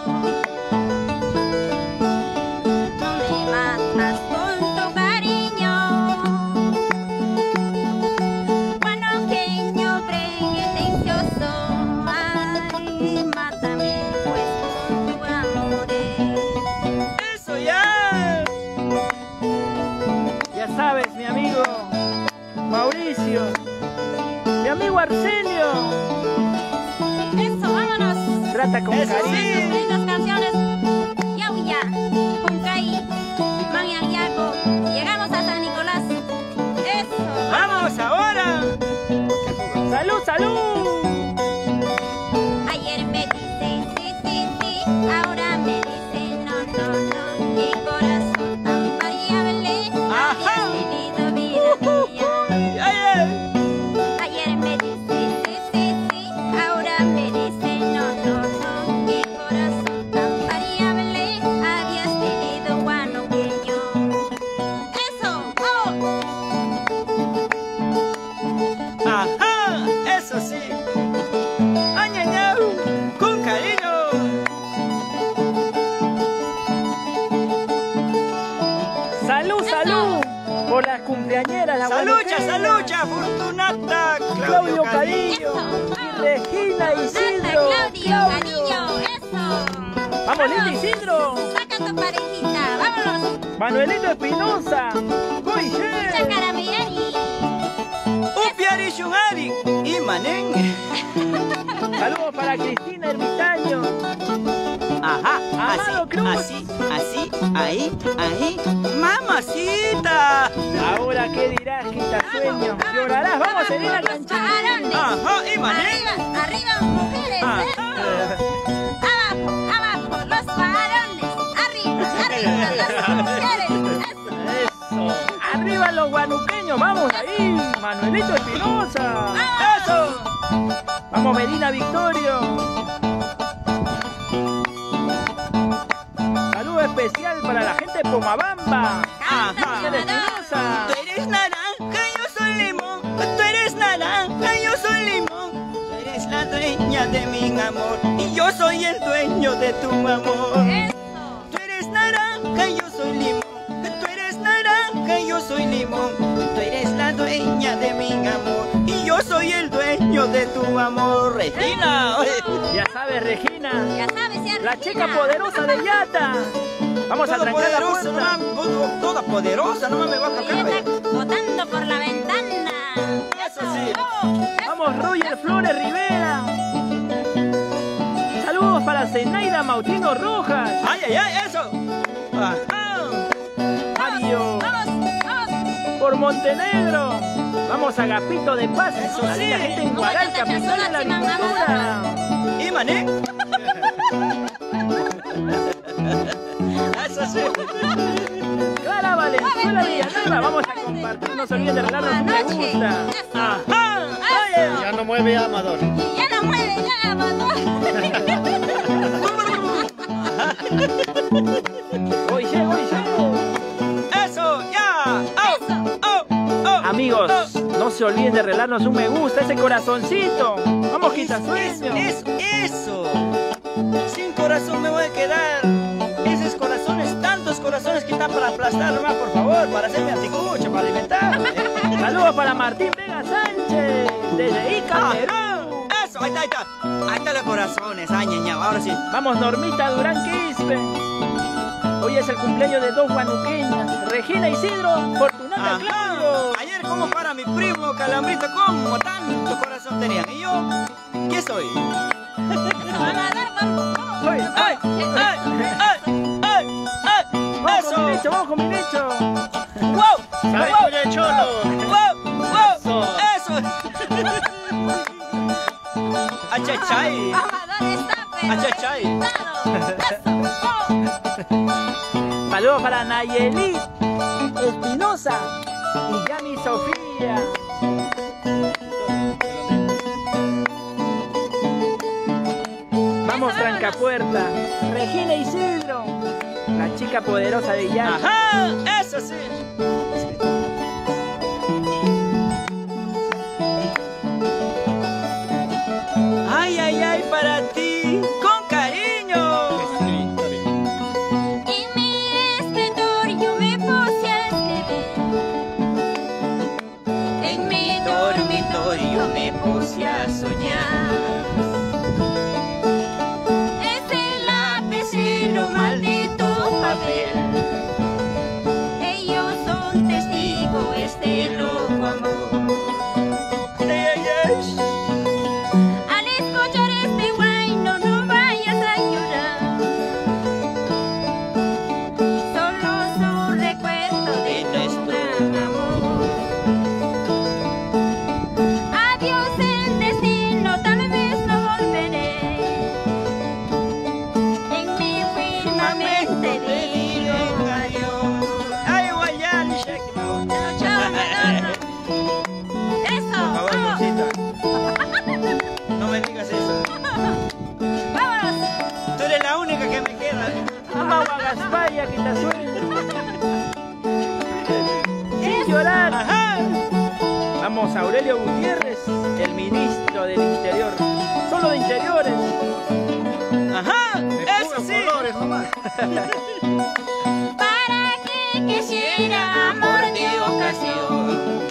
no me matas con tu cariño. Guanoqueño pretencioso, ay, mátame pues con tu amor. Eso ya. Ya sabes, mi amigo Mauricio, mi amigo Arsenio, Eso, vámonos. trata con Eso cariño. sí. Lindas canciones. Yauya, Juncay, Manyayaco. Llegamos a San Nicolás. Eso. Vamos ahora. ¡Salud, salud! Ayer me dice sí, sí, sí. Ahora me dice no, no, no. Mi corazón tan variable. Ajá. Habías vivido vida mía. Ay, Ayer me dice sí, sí, sí. Ahora me dice no, no, no. Mi corazón tan variable. Habías vivido guanoqueño. Eso. ¡Oh! ajá, eso sí. Añañau, con cariño. ¡Salud, salud! Por las cumpleañeras, la Salucha, guanuqueña, salucha, Fortunata, Claudio Cadillo Eso. y Regina ¡Anda, Isidro. Claudio, cariño! ¡Eso! Vamos, Linda Isidro. ¡Saca tu parejita! ¡Vámonos! Manuelito Espinosa. Goye. ¡Chacaramillani! Upiari Shungari y Manén. Saludos para Cristina Ermitaño. Ajá, Amado Cruz. así, ahí, mamacita. Ahora, ¿qué dirás, quitasueño? Llorarás. Vamos, Selena Los Canchín. varones. Ajá, y Manén. Arriba, arriba, mujeres. Ajá. Abajo, abajo, los varones. Arriba, arriba, las mujeres. Eso. Eso. Arriba los guanuqueños. Vamos ahí. Manuelito Espinosa. Eso. Vamos, Medina Victorio. Saludo especial para la gente de Pomabamba. Ajá. Michelle Espinosa. Tú eres naranja, yo soy limón. Tú eres naranja, yo soy limón. Tú eres la dueña de mi amor y yo soy el dueño de tu amor. Eso. Tú eres naranja, yo soy limón. Tú eres naranja, yo soy limón. Tú eres la dueña de mi amor y yo soy el dueño de tu amor. Regina. Ya sabes, Regina. Ya sabes, ¿cierto? La chica poderosa de Yata. Vamos a Toda trancar la poderosa, puerta. nomás, toda poderosa, no me va a tocar. Está botando por la ventana. Eso sí. Oh, Vamos, Roger Flores Rivera. Saludos para Zenaida Mautino Rojas. Ay, ay, ay, eso. Ajá. Mario. vamos, vamos. Por Montenegro. Vamos a Gapito de Paz. Eso la sí. linda gente en ¿Cómo Guaral, te capital de la tachas sola, agricultura. ¿Y Mané? Eso sí. Clara Valenzuela Villanueva. Vamos a compartir. No se olviden de regalarnos un me Buenas gusta. noches. Eso. Ajá. Oye, Ya no mueve Amador. Y ya no mueve nada, mamá. oye, oye. Eso, ya. Oh, Eso. oh. Amigos, no se olviden de regalarnos un me gusta, ese corazoncito. Vamos, quitasueño. Eso. Sin corazón me voy a quedar. Esos corazones, tantos corazones que están para aplastar nomás, por favor, para hacerme anticucho, para alimentar. Saludos para Martín Vega Sánchez, desde Ica, Perú. Eso, ahí está. Ahí están los corazones, ay, ñaña, ahora sí. Vamos, Normita Durán Quispe. Hoy es el cumpleaños de dos guanuqueñas, Regina Isidro, Fortunata Ajá. Claudio. Ayer como para mi primo Calambrito, como tanto corazón tenían. ¿Y yo? ¿Qué soy? Amador, vamos. Oye, ¡Ay! ¡Ay! ¡Ay! ¡Ay! ¡Ay! vamos con mi ¡Eso! lecho, vamos con mi lecho. ¡Wow! ¡Sabe ¡Wow! el cholo! ¡Wow! ¡Wow! ¡Eso! ¡Achachay! Amador, Achachay. Saludos para Nayeli Espinosa y Yami Sofía. Vamos, Trancapuerta. Regina Isidro, la chica poderosa de Yami. Ajá, eso sí. Ay, ay, ay, para ti, con cariño. En mi escritorio me puse a escribir. En mi dormitorio me puse a soñar. Ese lapicero, maldito papel. Ellos son testigos de este loco amor. Ay, ay, ay. Al escuchar este guayno no vayas a llorar. Solo son recuerdos de nuestro amor. Adiós el destino, tal vez no volveré. En mi firmamente digo adiós. Ay, guayali, shakimo. Chao, chao, Madonna. Eso, Por favor, vamos. Rosita. No me digas eso. Vámonos. Tú eres la única que me queda. Ama Guagaspaya, que te sueño. Sin llorar. Ajá. Vamos, Aurelio Gutiérrez, el ministro del Interior. Solo de interiores. Ajá, De eso puros sí. colores nomás. Para que quisiera amor de ocasión,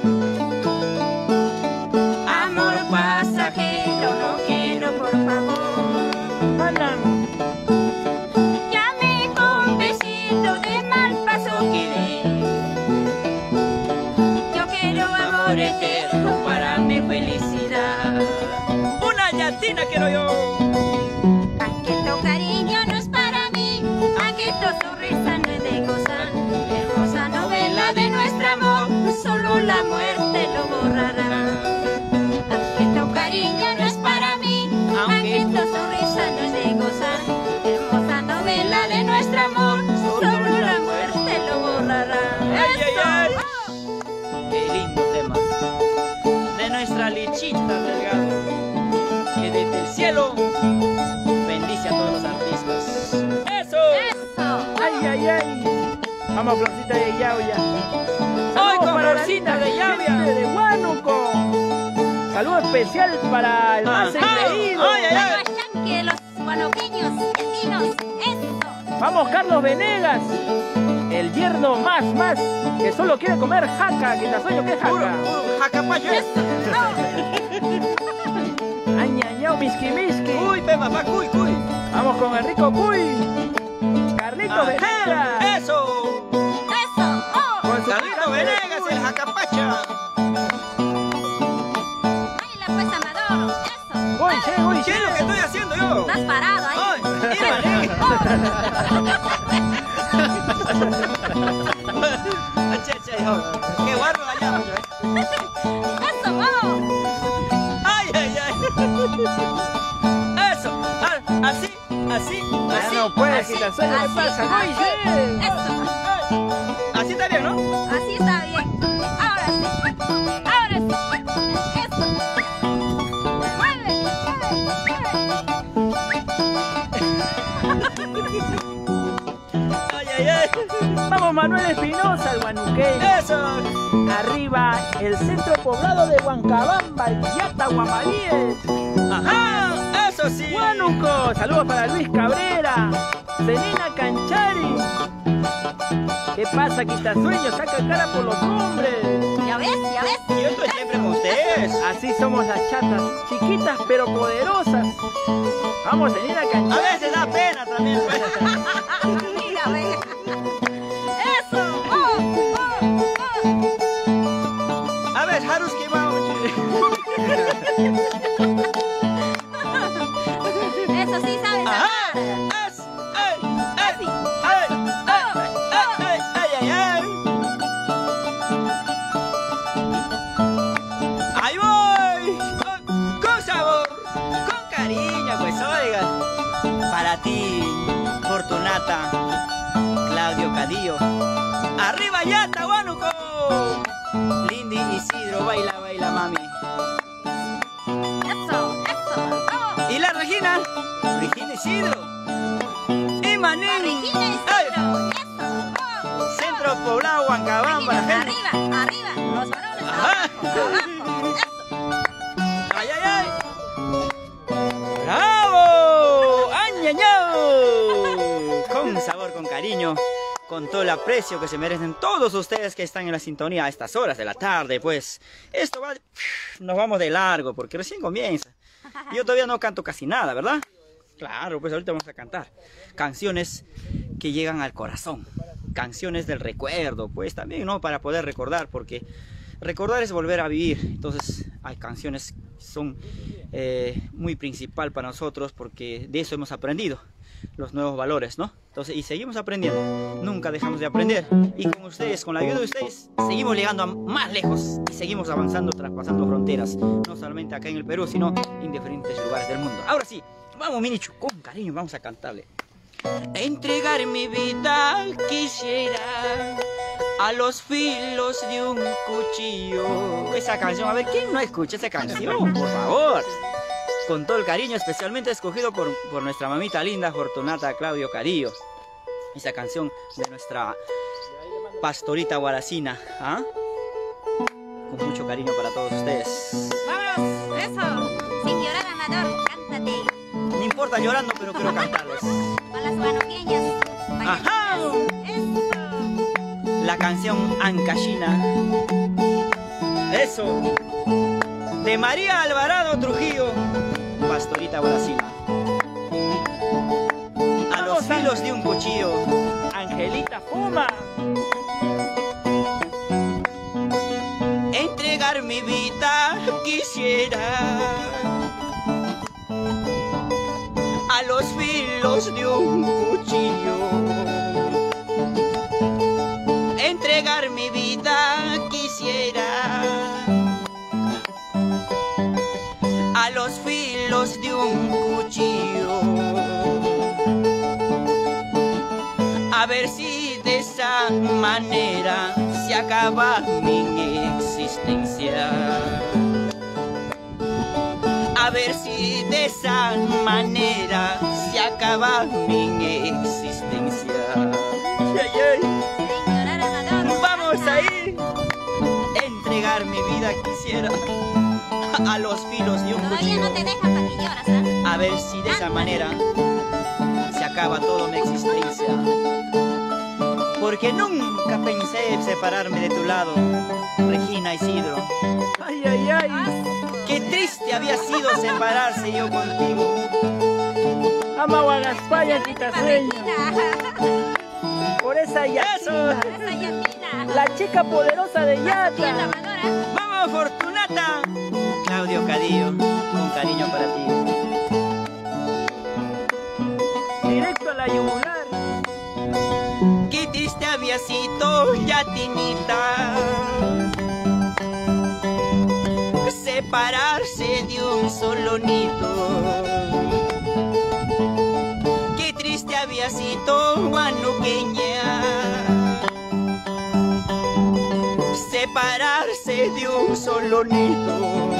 amor pasajero, no quiero por favor. Andan. Ya me he convencido de mal paso que dé. Yo quiero amor eterno para mi felicidad. Una llatina quiero yo. Aunque tu cariño no es para mí, aunque tu sonrisa no es de gozar, hermosa novela de nuestro amor, solo la muerte lo borrará. Aunque tu cariño no es para mí, aunque tu sonrisa no es de gozar, hermosa novela de nuestro amor, solo la muerte lo borrará. Ay, ay, ay. ¡Eso! Qué lindo tema. De nuestra Lichita Delgado, que desde el cielo bendice a todos los artistas. ¡Eso! ¡Eso! Ay, ay, ay. Vamos, Florcita de Yauya. Ay, Saludos con para la Florcita linda de Yauya. gente de Huánuco. Saludo especial para el más Ajá. engreído. Ay, ay, ay. Los yanquis, los guanoqueños, latinos, eso. Vamos, Carlos Venegas. El yerno más, que solo quiere comer jaca. Que te sueño que es Puro, jaca. puro jacapayo. Añañao, miski. Uy, pe papá, cuy, cuy. Vamos con el rico Cuy. Carlitos Venegas. Ajá, eso. Eso, oh, Con su Carlito picante de Venegas, Cuy. el jacapacha. baila pues Amador, eso. Uy, che, uy, ¿Qué es lo que estoy haciendo yo? Estás parado ahí. Ay, mírale. Achecha, hijo. Qué guarro allá. Eso, vamos. Ay, ay, ay. Eso. Así, así, Ya así. no puede, así, que te sueño me Así, pasa. Uy, así. che. Eso, así está bien, ¿no? así está bien. Ahora sí, ahora sí. Eso. Mueve, Ay, ay, ay. Vamos, Manuel Espinosa, el guanuqueño. Eso. Arriba, el centro poblado de Huancabamba, el Yata Guamalíes. Ajá, eso sí. Huánuco, saludos para Luis Cabrera, Selena Canchari. ¿Qué pasa, Quitasueño? Saca cara por los hombres. ya ves, ya ves. Yo estoy siempre con ustedes. Así somos las chatas, chiquitas pero poderosas. Vamos, Selena A Canchari. veces da pena también, pues. Mira, ve. Eso, oh, oh, A ver, Haruski, vamos. oh. Eso sí sabes Ajá. hablar. Es, ay, ay, Así. ay, ay, ay, ay, ay, ay. Ahí voy. Con sabor, con cariño, pues oigan. Para ti, Fortunata, Claudio Cadillo. ¡Arriba Yata, Huánuco! Lindy Isidro, baila, baila, mami. Eso, vamos. ¿Y la Regina? Regina Isidro. Y Manín. Regina ¡Ay! Isidro, eso, vamos. Centro Poblado, Huancabamba, la gente. Arriba, arriba, los varones Ajá. abajo, eso. ¡Ay, ay, ay! ¡Bravo! ¡Añañao! Con sabor, con cariño, con todo el aprecio que se merecen todos ustedes que están en la sintonía a estas horas de la tarde. Pues esto va, nos vamos de largo porque recién comienza. Yo todavía no canto casi nada, ¿verdad? Claro, pues ahorita vamos a cantar canciones que llegan al corazón, canciones del recuerdo, pues también, ¿no? Para poder recordar, porque recordar es volver a vivir. Entonces hay canciones que son muy principal para nosotros porque de eso hemos aprendido los nuevos valores, ¿no? Entonces, y seguimos aprendiendo, nunca dejamos de aprender, y con ustedes, con la ayuda de ustedes, seguimos llegando a más lejos y seguimos avanzando, traspasando fronteras, no solamente acá en el Perú, sino en diferentes lugares del mundo. Ahora sí, vamos Minichu, con cariño vamos a cantarle. Entregar mi vida quisiera a los filos de un cuchillo. Esa canción, a ver, ¿quién no escucha esa canción? Por favor. Con todo el cariño, especialmente escogido por nuestra mamita linda, Fortunata Claudio Cadillo. Esa canción de nuestra pastorita guaracina. ¿Ah? Con mucho cariño para todos ustedes. Vámonos, eso. Sin llorar, Amador, cántate. No importa llorando, pero quiero cantarles. Con las guanuqueñas. ¡Ajá! Eso. La canción Ancashina. Eso. De María Alvarado Trujillo, pastorita guaracina. A los filos de un cuchillo. Angelita Fuma. Entregar mi vida quisiera a los filos de un cuchillo. Entregar mi vida quisiera a los filos de un cuchillo. A ver si de esa manera se acaba mi existencia. A ver si de esa manera se acaba mi existencia. Ay, ay. Sin llorar, Amador. Vamos ahí. Entregar mi vida quisiera a los filos de un Todavía cuchillo. no te deja para que lloras, ¿ah? A ver si de esa manera se acaba toda mi existencia. Porque nunca pensé separarme de tu lado, Regina Isidro. Ay, ay, ay. Qué triste había sido separarse yo contigo. Ama Guagaspaya, quitasueño. Regina. Por esa Yatina, Esa Yatina. la chica poderosa de Bien, Yata. Amadora. ¡Vamos, Fortunata! Claudio Cadillo, con cariño para ti. Directo a la yugular. Qué triste había sido, Yatinita, separarse de un solo nido. Qué triste había sido, guanuqueña, separarse de un solo nido.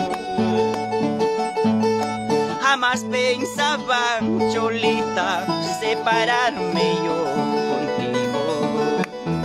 Jamás pensaba, Cholita, separarme yo contigo.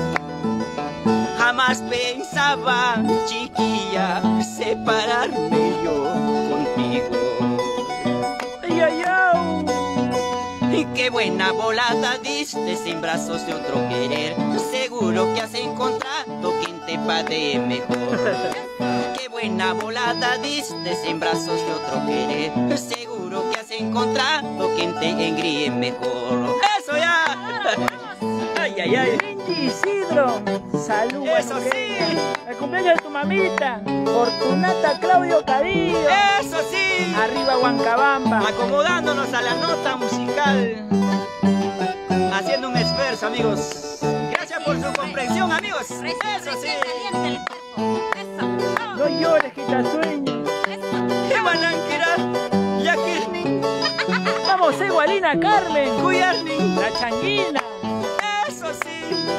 Jamás pensaba, chiquilla, separarme yo contigo. Ay, ay, ay. Y qué buena volada diste sin brazos de otro querer. Seguro que has encontrado quien te patee mejor. Qué buena volada diste sin brazos de otro querer. Seguro que has encontrado quien te engríe mejor. ¡Eso ya! ¡Ay, ay, ay! Lindy Isidro. Salud. ¡Eso guanuqueña. sí! El cumpleaños de tu mamita. Fortunata Claudio Cadillo. ¡Eso sí! Arriba Huancabamba. Acomodándonos a la nota musical. Haciendo un esfuerzo, amigos. Gracias por su comprensión, amigos. Eso sí. Recién caliente el cuerpo. Eso. Vamos. No llores, quitasueño. Eso. ¡Qué bananquera! ¡Yakirni! Vamos, Igualina, Nina Carmen, Cuyarnin. la changuina. Eso sí.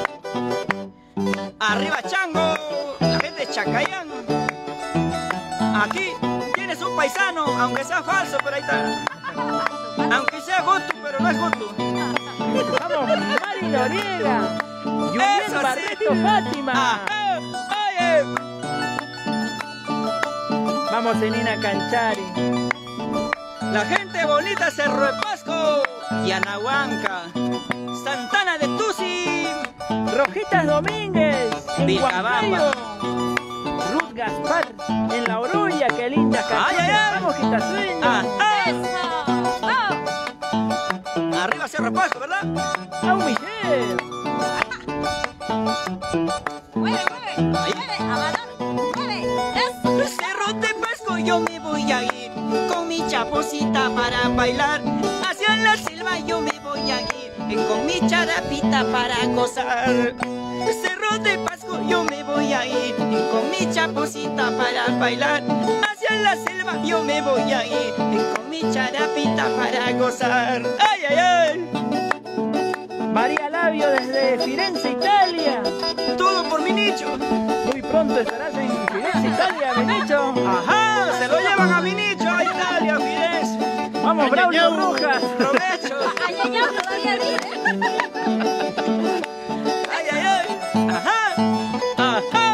Arriba Chango, la gente de Chacayán. Aquí tienes un paisano, aunque sea falso, pero ahí está. Aunque sea Gotu, pero no es Gotu. Vamos, Mari Noriega. Juliet Eso sí. Barreto Fátima. Ajá. Oye. Vamos, Nina Canchari. La gente bonita Cerro de Pasco, Yanahuanca, Santana de Tusi, Rojitas Domínguez, en Vilcabamba. Huancayo. Ruth Gaspar, en La Oroya, qué linda canción. Ay, ay, ay. Vamos, Quitasueño. ah, Eso. ¡Vamos! arriba Cerro de Pasco, ¿verdad? Au Michelle. Mueve, mueve. Mueve, Amador. Mueve. Eso. Cerro de Pasco yo me voy a ir con mi chaposita para bailar. Hacia la selva yo me voy a ir con mi charapita para gozar. Cerro de Pasco yo me voy a ir con mi chaposita para bailar. Hacia la selva yo me voy a ir con mi charapita para gozar. ¡Ay, ay, ay! María Labio desde Firenze, Italia. Todo por mi nicho. Muy pronto estarás en Firenze, Italia, mi nicho. Ajá, se lo llevan a mi nicho a Italia, Firenze. Vamos, Braulio Rojas. Provecho. Ay, ay, ay, todavía vive. Ay, ay, ay. Ajá. Ajá.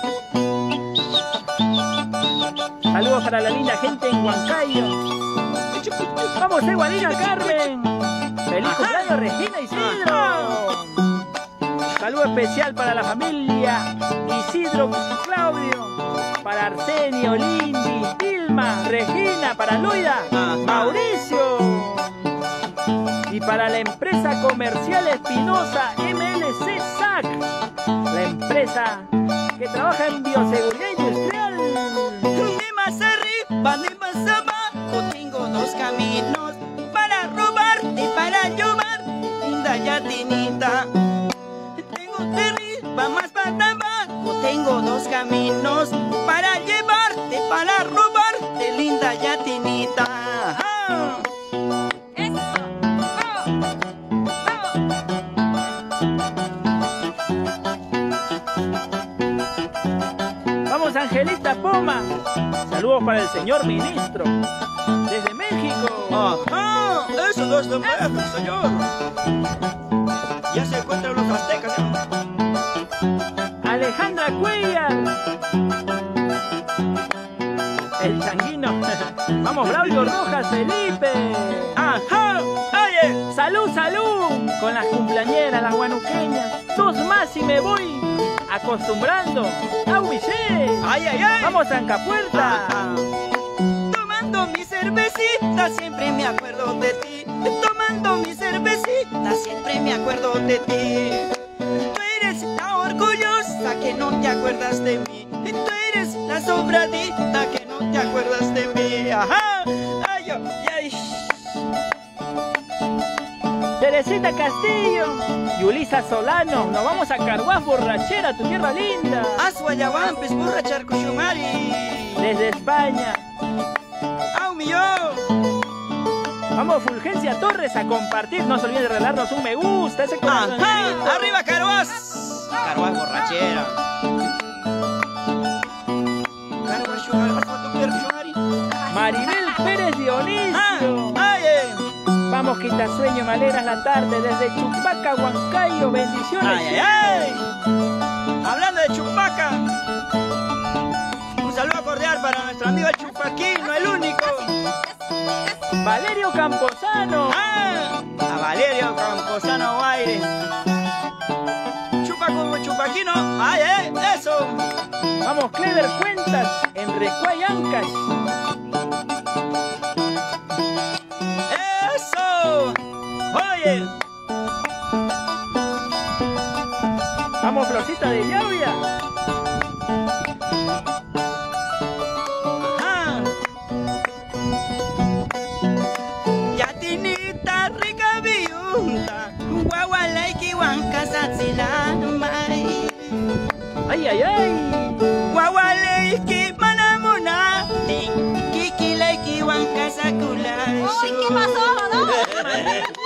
Saludos para la linda gente en Huancayo. Vamos, Egualina Carmen. Feliz cumpleaños, Regina Isidro. Saludo especial para la familia Isidro Claudio, para Arsenio, Lindy, Dilma, Regina, para Luida, Mauricio. Y para la empresa comercial Espinosa MLC SAC, la empresa que trabaja en bioseguridad industrial. De más arriba, de más abajo, tengo dos caminos para robarte, para llevar, linda yatinita. Tengo de arriba, más para abajo, tengo dos caminos para llevarte, para robarte, linda yatinita. Ajá. Eso. Vamos. Vamos. Vamos, Angelita Poma. Saludos para el señor ministro. Desde México. Ajá, eso no es de México, señor. Ya se encuentran los aztecas. Alejandra Cuellar. El changuino. Vamos, Braulio Rojas, Felipe. Ajá, oye. Salud, salud. Con las cumpleañeras, las guanuqueñas. Dos más y me voy acostumbrando. ¡Au, Michelle! Ay, ay, ay. Vamos, Trancapuerta. Ajá. Tomando mi cervecita, siempre me acuerdo de ti. Tomando mi cervecita, siempre me acuerdo de ti. Tú eres la orgullosa que no te acuerdas de mí. Tú eres la sobradita que no te acuerdas de mí. Ajá. Ay, ay, ay. Teresita Castillo. Yulisa Solano. Nos vamos a Carhuaz, Borrachera, tu tierra linda. Asguayawampis, burrachar cuchumari. Desde España. ¡Au, mío! Vamos, Fulgencia Torres, a compartir. No se olviden de regalarnos un me gusta. Ese corazoncito. ¡Ajá! ¡Arriba, Carhuaz! Carhuaz, borrachera. Carhuaz, chumari. Maribel Pérez Dionisio. ¡Ay! Vamos, Quitasueño, me alegras la tarde. Desde Chupaca, Huancayo. Bendiciones. ¡Ay, ay, ay! Hablando de Chupaca, un saludo cordial para nuestro amigo el Chupaquino, el único. Valerio Camposano. ¡Ah! A Valerio Camposano Guaire. Chupa como Chupaquino. ¡Ay, ay! ¡Eso! Vamos, Clever Cuentas. En Recuay, Ancash. ¡Eso! ¡Oye! Vamos, Florcita de Llavia. Ajá. Yatinita rica viunta, guagualaiki huancasatsilamay. Ay, ay, ay. Guagualaiki manamuna, kikilaiki huancasaculay. Uy, ¿qué pasó, no?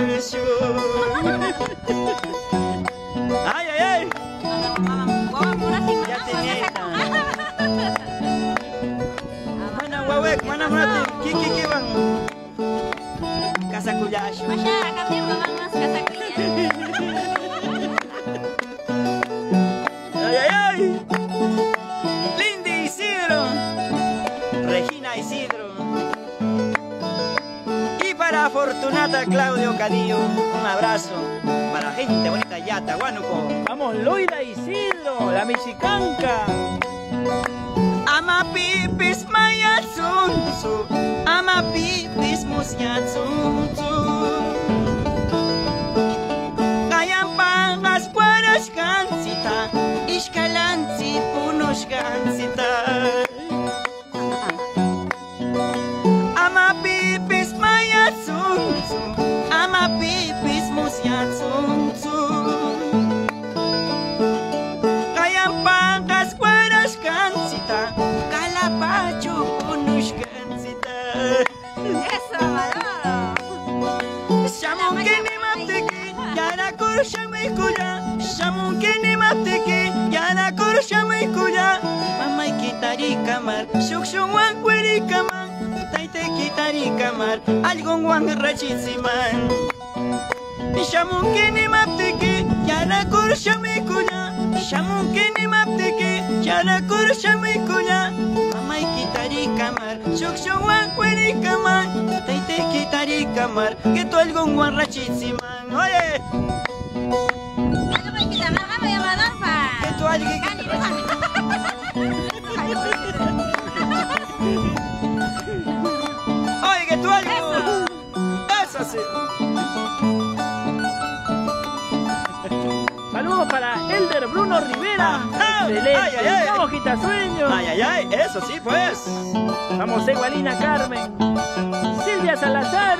Ay, ay, ay. Ya te neta. Mana wawek, mana mati. Kiki bang. Casa Cuyash. Masya, kami mamang kasa kuya. Ay, ay, ay. Lindy Isidro. Regina Isidro. Y para Fortunata Claudio Cadillo, un abrazo para gente bonita Yata, Huánuco. Vamos, Loida Isidro, la mexicanca. Ama pipis mayatsunzu, ama pipis musyatsunzu. Kayan pangas paras kansita, ishkalansi punush kansita. Ama pipis mayatsunzu, ama pipis musyatsunzu. Kayan pangas paras kansita, kalapacho punush kansita. Eso, Amador. Shamukini maptiki, yana kurusha maikuya. Shamukini maptiki, yana kurusha maikuya. Mamay kitari kamar, shukshu wankweri kamar. Taite kitari kamar, algon wang rachisiman. Shamukini maptiki, yana kurusha maikuya. Shamukini maptiki, yana kurusha maikuya. Mamay kitari kamar, shukshu wankweri kamar. Taite kitari kamar, que tu algún guarrachisiman. Oye, Ano ba kita? Maka mo yung Amador pa. que tu alguien Kani pa. Oye, que tu algo. Eso sí. Saludos para Elder Bruno Rivera. Ah, Excelente. ay, ay, ay. Vamos, Quitasueño. Ay, ay, ay, eso sí, pues. Vamos, Egualina Carmen. Silvia Salazar.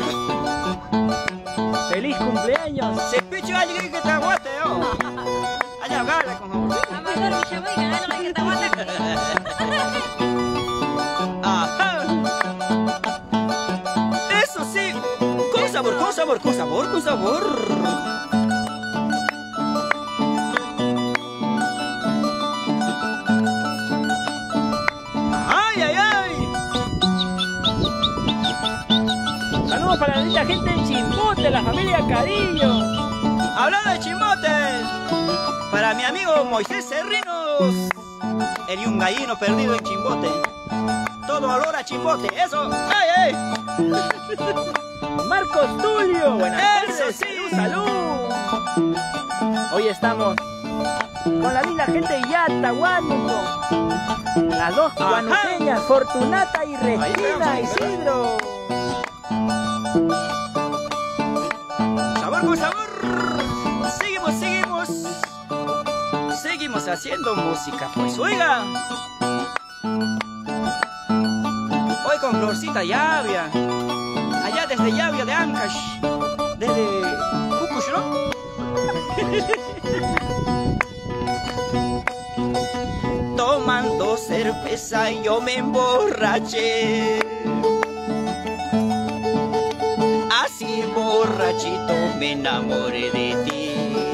Feliz cumpleaños. Si picho alguien que te aguante, oh. Allá, agarra con favor. Amador, Villamoy, ganalo que te aguanta. Ajá. Eso sí. Con sabor, con sabor, con sabor, con sabor. Ay, ay, ay. Saludos para la linda gente en Chimbote, la familia Cadillo. Hablando de chimbotes, para mi amigo Moisés Cerrinos, el yungallino perdido en Chimbote. Todo olor a Chimbote, eso. ¡Ay, ay! Marcos Tulio. Buenas Eso tardes. sí. Salud, salud. Hoy estamos con la linda gente de Yata, Huánuco. Las dos Ajá. huanuqueñas, Fortunata y Regina vamos, Isidro. Sabor con sabor. Seguimos, seguimos. Seguimos haciendo música, pues oiga. Hoy con Florcita Llavia. Allá desde Llavia de Ancash. Desde Cucush, ¿no? Tomando cerveza yo me emborraché. Así borrachito me enamoré de ti.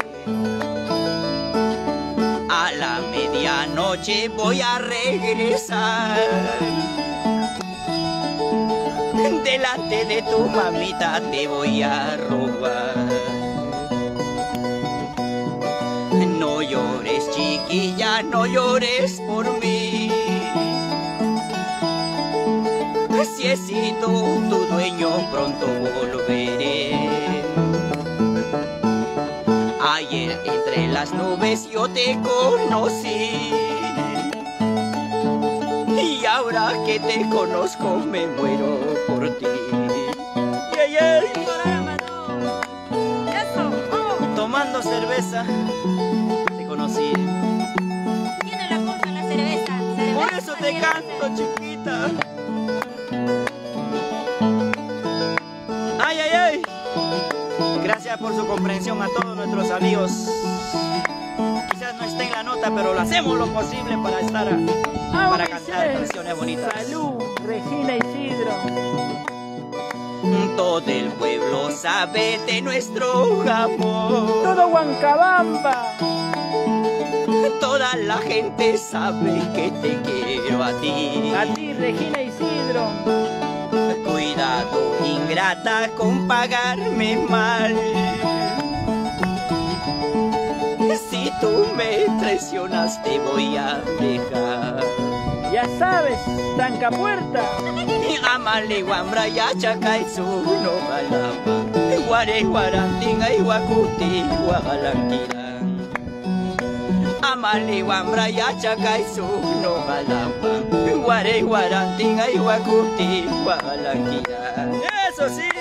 A la medianoche voy a regresar. Delante de tu mamita te voy a robar. No llores, chiquilla, no llores por mí. Si he sido tu dueño, pronto volveré. Ayer entre las nubes yo te conocí. Y ahora que te conozco me muero por ti. Ay, ay. Hola, Amador. Eso, vamos. Tomando cerveza, te conocí. Tiene la culpa la cerveza. Por eso te canto, chiquita. Ay, ay, ay. Gracias por su comprensión a todos nuestros amigos. Quizás no esté en la nota, pero lo hacemos lo posible para estar, para cantar canciones bonitas. Salud, Regina Isidro. Todo el pueblo sabe de nuestro amor. Todo Huancabamba. Toda la gente sabe que te quiero a ti. A ti, Regina Isidro. Cuidado, ingrata, con pagarme mal. Si tú me traicionas te voy a dejar. Ya sabes, tranca puerta. Amale guambra ya chacaizu no balapa. Guare guarantinga y guacuti guagalanquira. Amale guambra ya chacaizu no balapa. Guare guarantinga y guacuti guagalanquira. ¡Eso sí!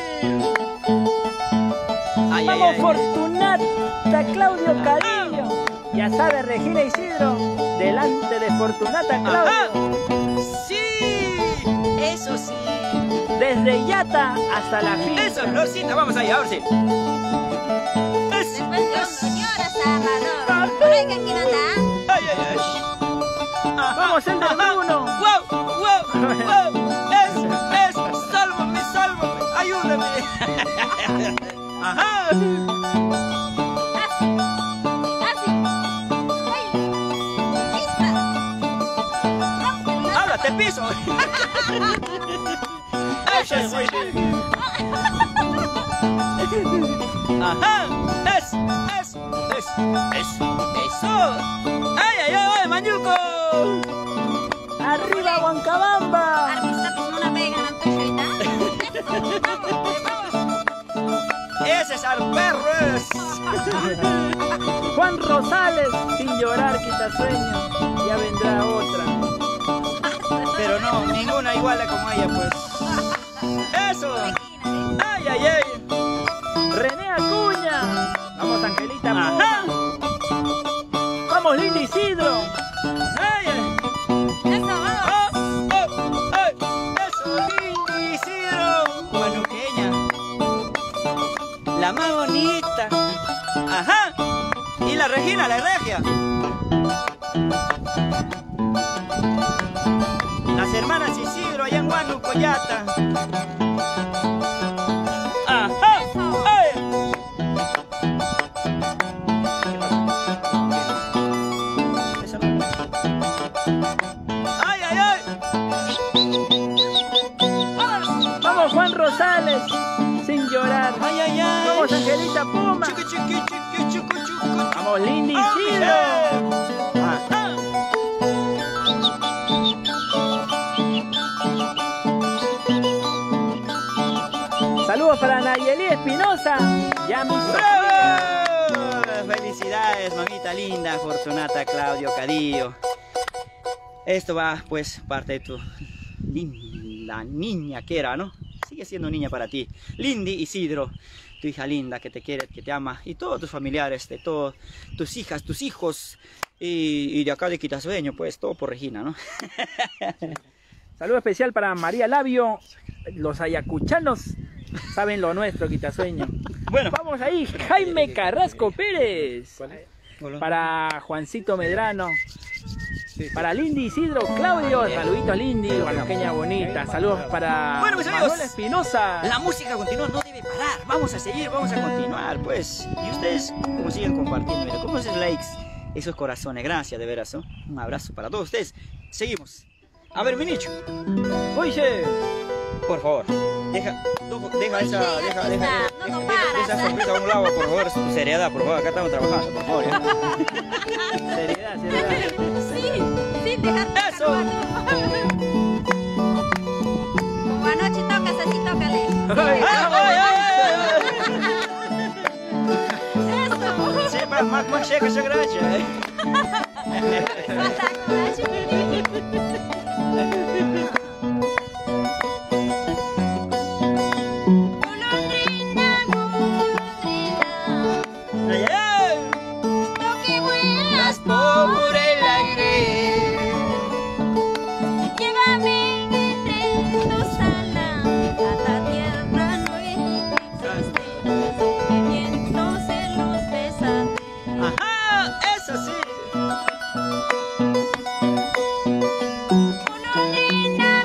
Ay, Vamos, ay, ay. Fortunata Claudio Cadillo. Ya sabes, Regina Isidro, delante de Fortunata Claudio. Sí, eso sí. Desde Yata hasta la finca. ¡Eso, Florcita! Vamos allá, ahora sí. Después de señoras Amador. Por ahí que aquí no anda. ¡Ay, ay, ay! Vamos, el de uno. ¡Wow! ¡Wow! ¡Wow! ¡Sálvame, sálvame! ¡Ayúdame! ¡Ajá! Así. Ay. Lista. ¡Habla, te piso! ¡Eso sí! ¡Ajá! ¡Eso! ¡Ay, ay, ay, Mañuco! Arriba, Huancabamba. Artista pismo una vega, no estoy ahorita. ¡Ese es al perro! Juan Rosales, sin llorar, quita sueño. Ya vendrá otra. Pero no, ninguna igual como ella, pues. ¡Eso! ¡Ay, ay, ay! René Acuña. Vamos, Angelita. ¡Ajá! Vamos, Linda Isidro. ¡Ay, ay! Eso, vamos. ¡Oh, oh, ay! ¡Eso, lindo Isidro! Guanuqueña. La más bonita. ¡Ajá! Y la Regina, la regia. Las hermanas Isidro allá en Huánuco, Yata. ¡Ajá! ¡Ay! Eso no. ¡Ay, ay, ay! Vamos, Juan Rosales, sin llorar. ¡Ay, ay, ay! Vamos, Angelita Puma. Chiqui, chiqui, chiqui, chucu, chucu. Vamos, Linda ¡Oh, Isidro. Ajá. Saludos para Nayeli Espinosa. Ya mis ¡Bravo! Felicidades, mamita linda, Fortunata Claudio Cadillo. Esto va, pues, parte de tu linda niña que era, ¿no? Sigue siendo niña para ti. Lindy Isidro, tu hija linda que te quiere, que te ama. Y todos tus familiares, de todos tus hijas, tus hijos. Y de acá de Quitasueño, pues, todo por Regina, ¿no? Saludo especial para María Labio. Los ayacuchanos saben lo nuestro, Quitasueño. Bueno. Vamos ahí, Jaime Carrasco Pérez. Para Juancito Medrano. Para Lindy Isidro Claudio. Saluditos, Lindy, pequeña bonita. Saludos para Bueno, mis amigos, Manuel Espinosa. La música continúa, no debe parar. Vamos a seguir, vamos a continuar, pues. Y ustedes, como siguen compartiendo, mira, como esos likes, esos corazones. Gracias, de veras, ¿no? Un abrazo para todos ustedes. Seguimos. A ver, mi nicho. Oye, Por favor, deja esa sorpresa a un lado, por favor, es tu seriedad, por favor, acá estamos trabajando, por favor, ¿ya? seriedad, seriedad. Sí, dejarte. ¡Eso! Como anoche tocas, así tócale. ¡Ay, ay, ay, Eso. ay! Sí, más checa esa gracia, ¿eh? Falta golondrina, golondrina, ¡Ay, ay! lo que vuelas Por el aire. llévame entre tus alas a la tierra nuestra, que vientos en los besan. ¡Ajá! ¡Eso sí! Golondrina,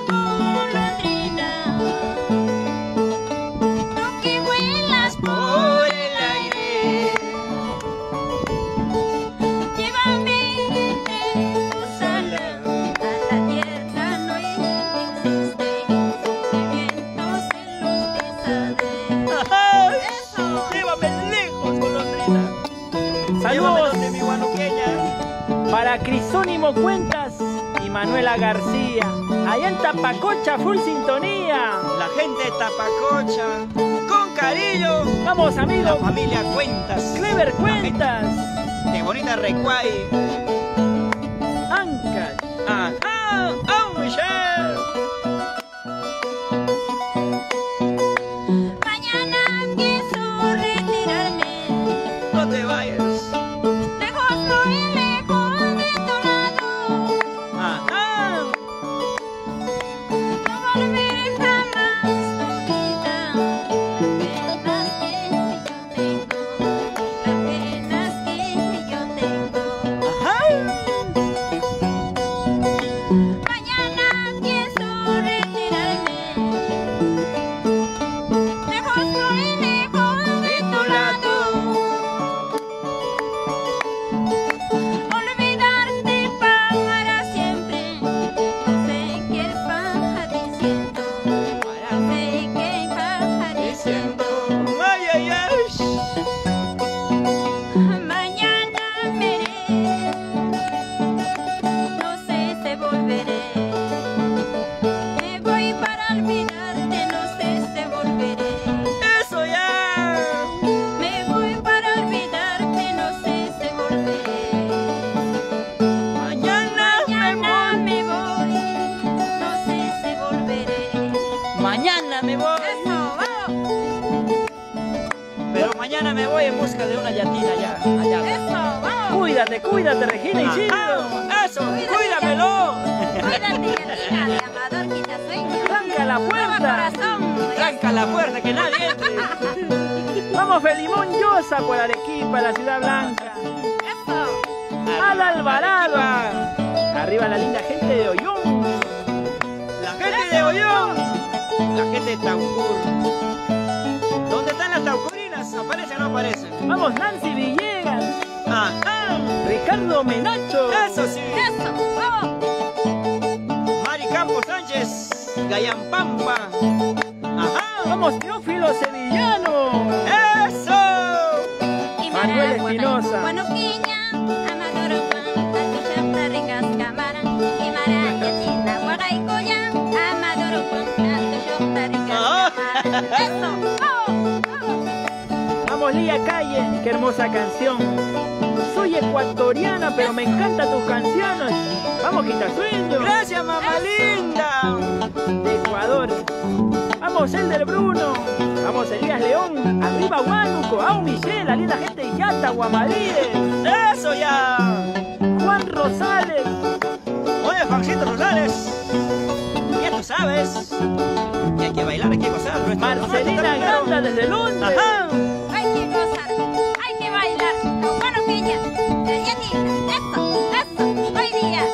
Para Crisónimo Cuentas y Manuela García. Allá en Tapacocha, full sintonía. La gente de Tapacocha, con cariño. Vamos, La amigos. familia Cuentas. Clever La gente Cuentas. de Bonita Recuay. Ancas. Ajá, oh Michelle. Mañana pienso retirarme, No te vayas. lejos muy lejos de tu lado. Ajá. No volveré jamás a tu vida. Las penas que yo tengo, las penas que yo tengo. Ajá. Mañana pienso retirarme, lejos muy lejos de tu lado. Olvidarte para siempre. No sé qué pasa diciendo, no sé qué pasa diciendo. Ay, ay, ay. Mañana veré, no sé si volveré. Me voy para olvidarte, no sé si volveré. Eso ya. Me voy para olvidarte, no sé si volveré. Mañana Mañana me voy, no sé si volveré. Mañana me voy. Eso, vamos, Pero mañana me voy en busca de una yatina allá. eso, vamos. Cuídate, cuídate, Regina Isidro. Ajá. Eso, cuídamelo. Cuídate, Yatina, de Amador Quitasueño. Tranca la Nuevo puerta. corazón. Tranca la puerta que nadie entre. Vamos, Felimón Llosa por Arequipa, la Ciudad Blanca. Eso. Al Alvarado. Arriba la linda gente de Ollón. La gente de Ollón. La gente de Taucur. ¿Dónde están las taucurinas? ¿Aparecen o no aparecen? Vamos, Nancy Villegas. Ajá. Ricardo Menacho. Eso sí. Eso, vamos. Mari Campos Sánchez. Gayampampa. Ajá. Vamos, Teófilo Sevillano. Eso. Manuel Espinosa. Guanuquiña, Amador Juan, Atuchapta, Ricas, Cámara, Quimara, Yatina, Huacaycoya, Amador Juan, Atuchapta, Ricas, Cámara. Eso, vamos, vamos. Vamos, Lía Calle. Qué hermosa canción. Soy ecuatoriana, pero me encantan tus canciones. Vamos, Quitasueño. Gracias, mamá linda. De Ecuador. Vamos, Elder Bruno. Vamos, Elías León. Arriba, Huánuco. Au, Michelle, la linda gente de Yata, Guamalíes. Eso ya. Juan Rosales. Oye, Juancito Rosales. Ya tú sabes. Que hay que bailar, hay que gozar. Marcelina Granda desde Londres. Ajá. Hay que gozar, hay que bailar. Guanuquiña, Yatina, eso, hoy día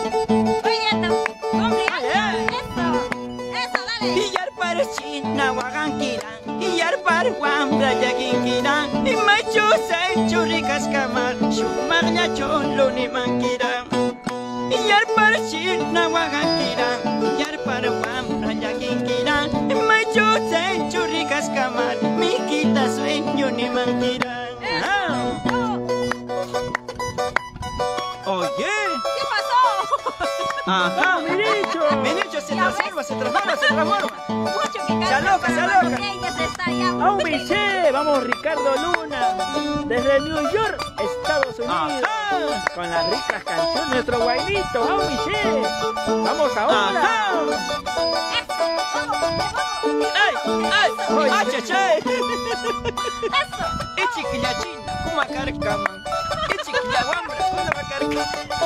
tu cumpleaños. Eso, dale. Iyar para China, Huaganquira. Iyar para Huambra, Yaguinquira. Y macho se churricas camar. Shumagna cholo ni manquira. Iyar para China, Huaganquira. Iyar para Huambra, Yaguinquira. Y macho se churricas camar. Mi quita sueño ni manquira. Ah. Oye. ¿Qué pasó? Ajá. Miricho. Menicho se transforma, se transforma, se transforma. Mucho que Se aloca, se aloca. Ella se está ya. Au, Michelle. Vamos, Ricardo Luna. Desde New York, Estados Unidos. Ajá. Con las ricas canciones, nuestro guainito. Au, Michelle. Vamos ahora. Ajá. ¡Ay! ¡Ay! Oye. ¡Ay, chachay! Eso. ¡Ichiquilla china! ¡Kuma carcaman! ¡Ichiquilla guambra! ¡Kuma carcaman!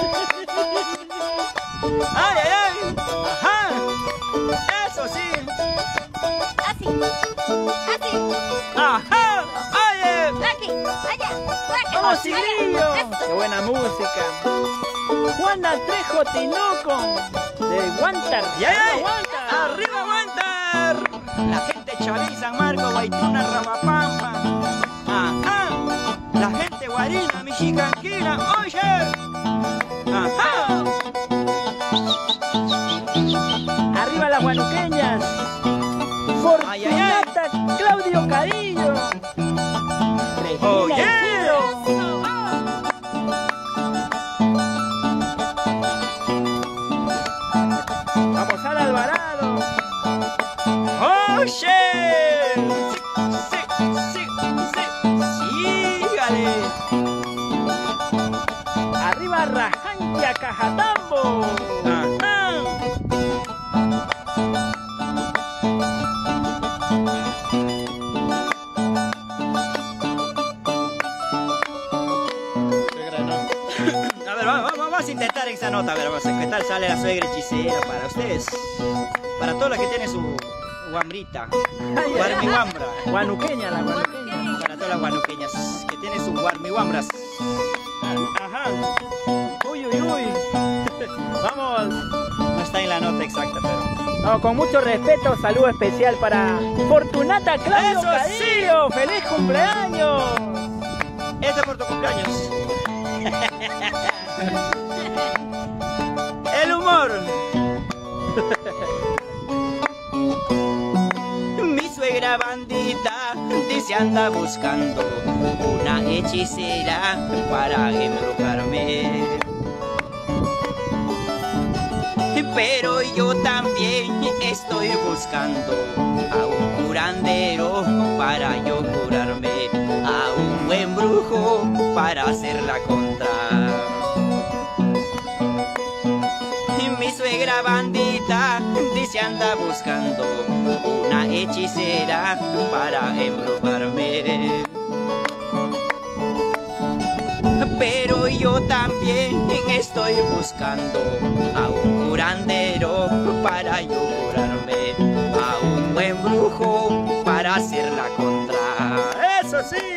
¡Ay, ay, ay! ¡Ajá! ¡Eso sí! Así. Así. ¡Ajá! ¡Ay! Aquí. Allá. Aquí. Vamos, Allá. Sigrillo. Eso. Qué buena música. Juana Trejo Tinoco. De Guantar. ¡Ay, ay! Guantar. ¡Arriba, aguantar! La gente de Chavín, San Marcos, Guaituna, Ramapampa. ¡Ajá! La gente guarina, Michiganquina, oye. ¡Ajá! Arriba las guanuqueñas. Ay, ay, ay. Fortunata Claudio Cadillo. Oh, Regina yeah. Isidro. Eso. Cajatambo. A ver, vamos a intentar esa nota, a ver, vamos a ver qué tal sale la suegra hechicera para ustedes. Para todos los que tienen su guambrita. Guarmihuambra. Guanuqueña, la guanuqueña. Para todas las guanuqueñas que tienen sus guarmihuambras. Ajá. Uy, uy, uy. Vamos. No está en la nota exacta, pero... No, con mucho respeto, saludo especial para Fortunata Claudio ¡Eso Cadillo. ¡Feliz cumpleaños! Este es por tu cumpleaños. El humor. Mi suegra bandita dice anda buscando una hechicera para embrujarme. Pero yo también estoy buscando a un curandero para yo curarme, a un buen brujo para hacer la contra. Mi suegra bandita dice anda buscando una hechicera para embrujarme. Pero yo también estoy buscando a un curandero para yo curarme, a un buen brujo para hacer la contra. ¡Eso sí!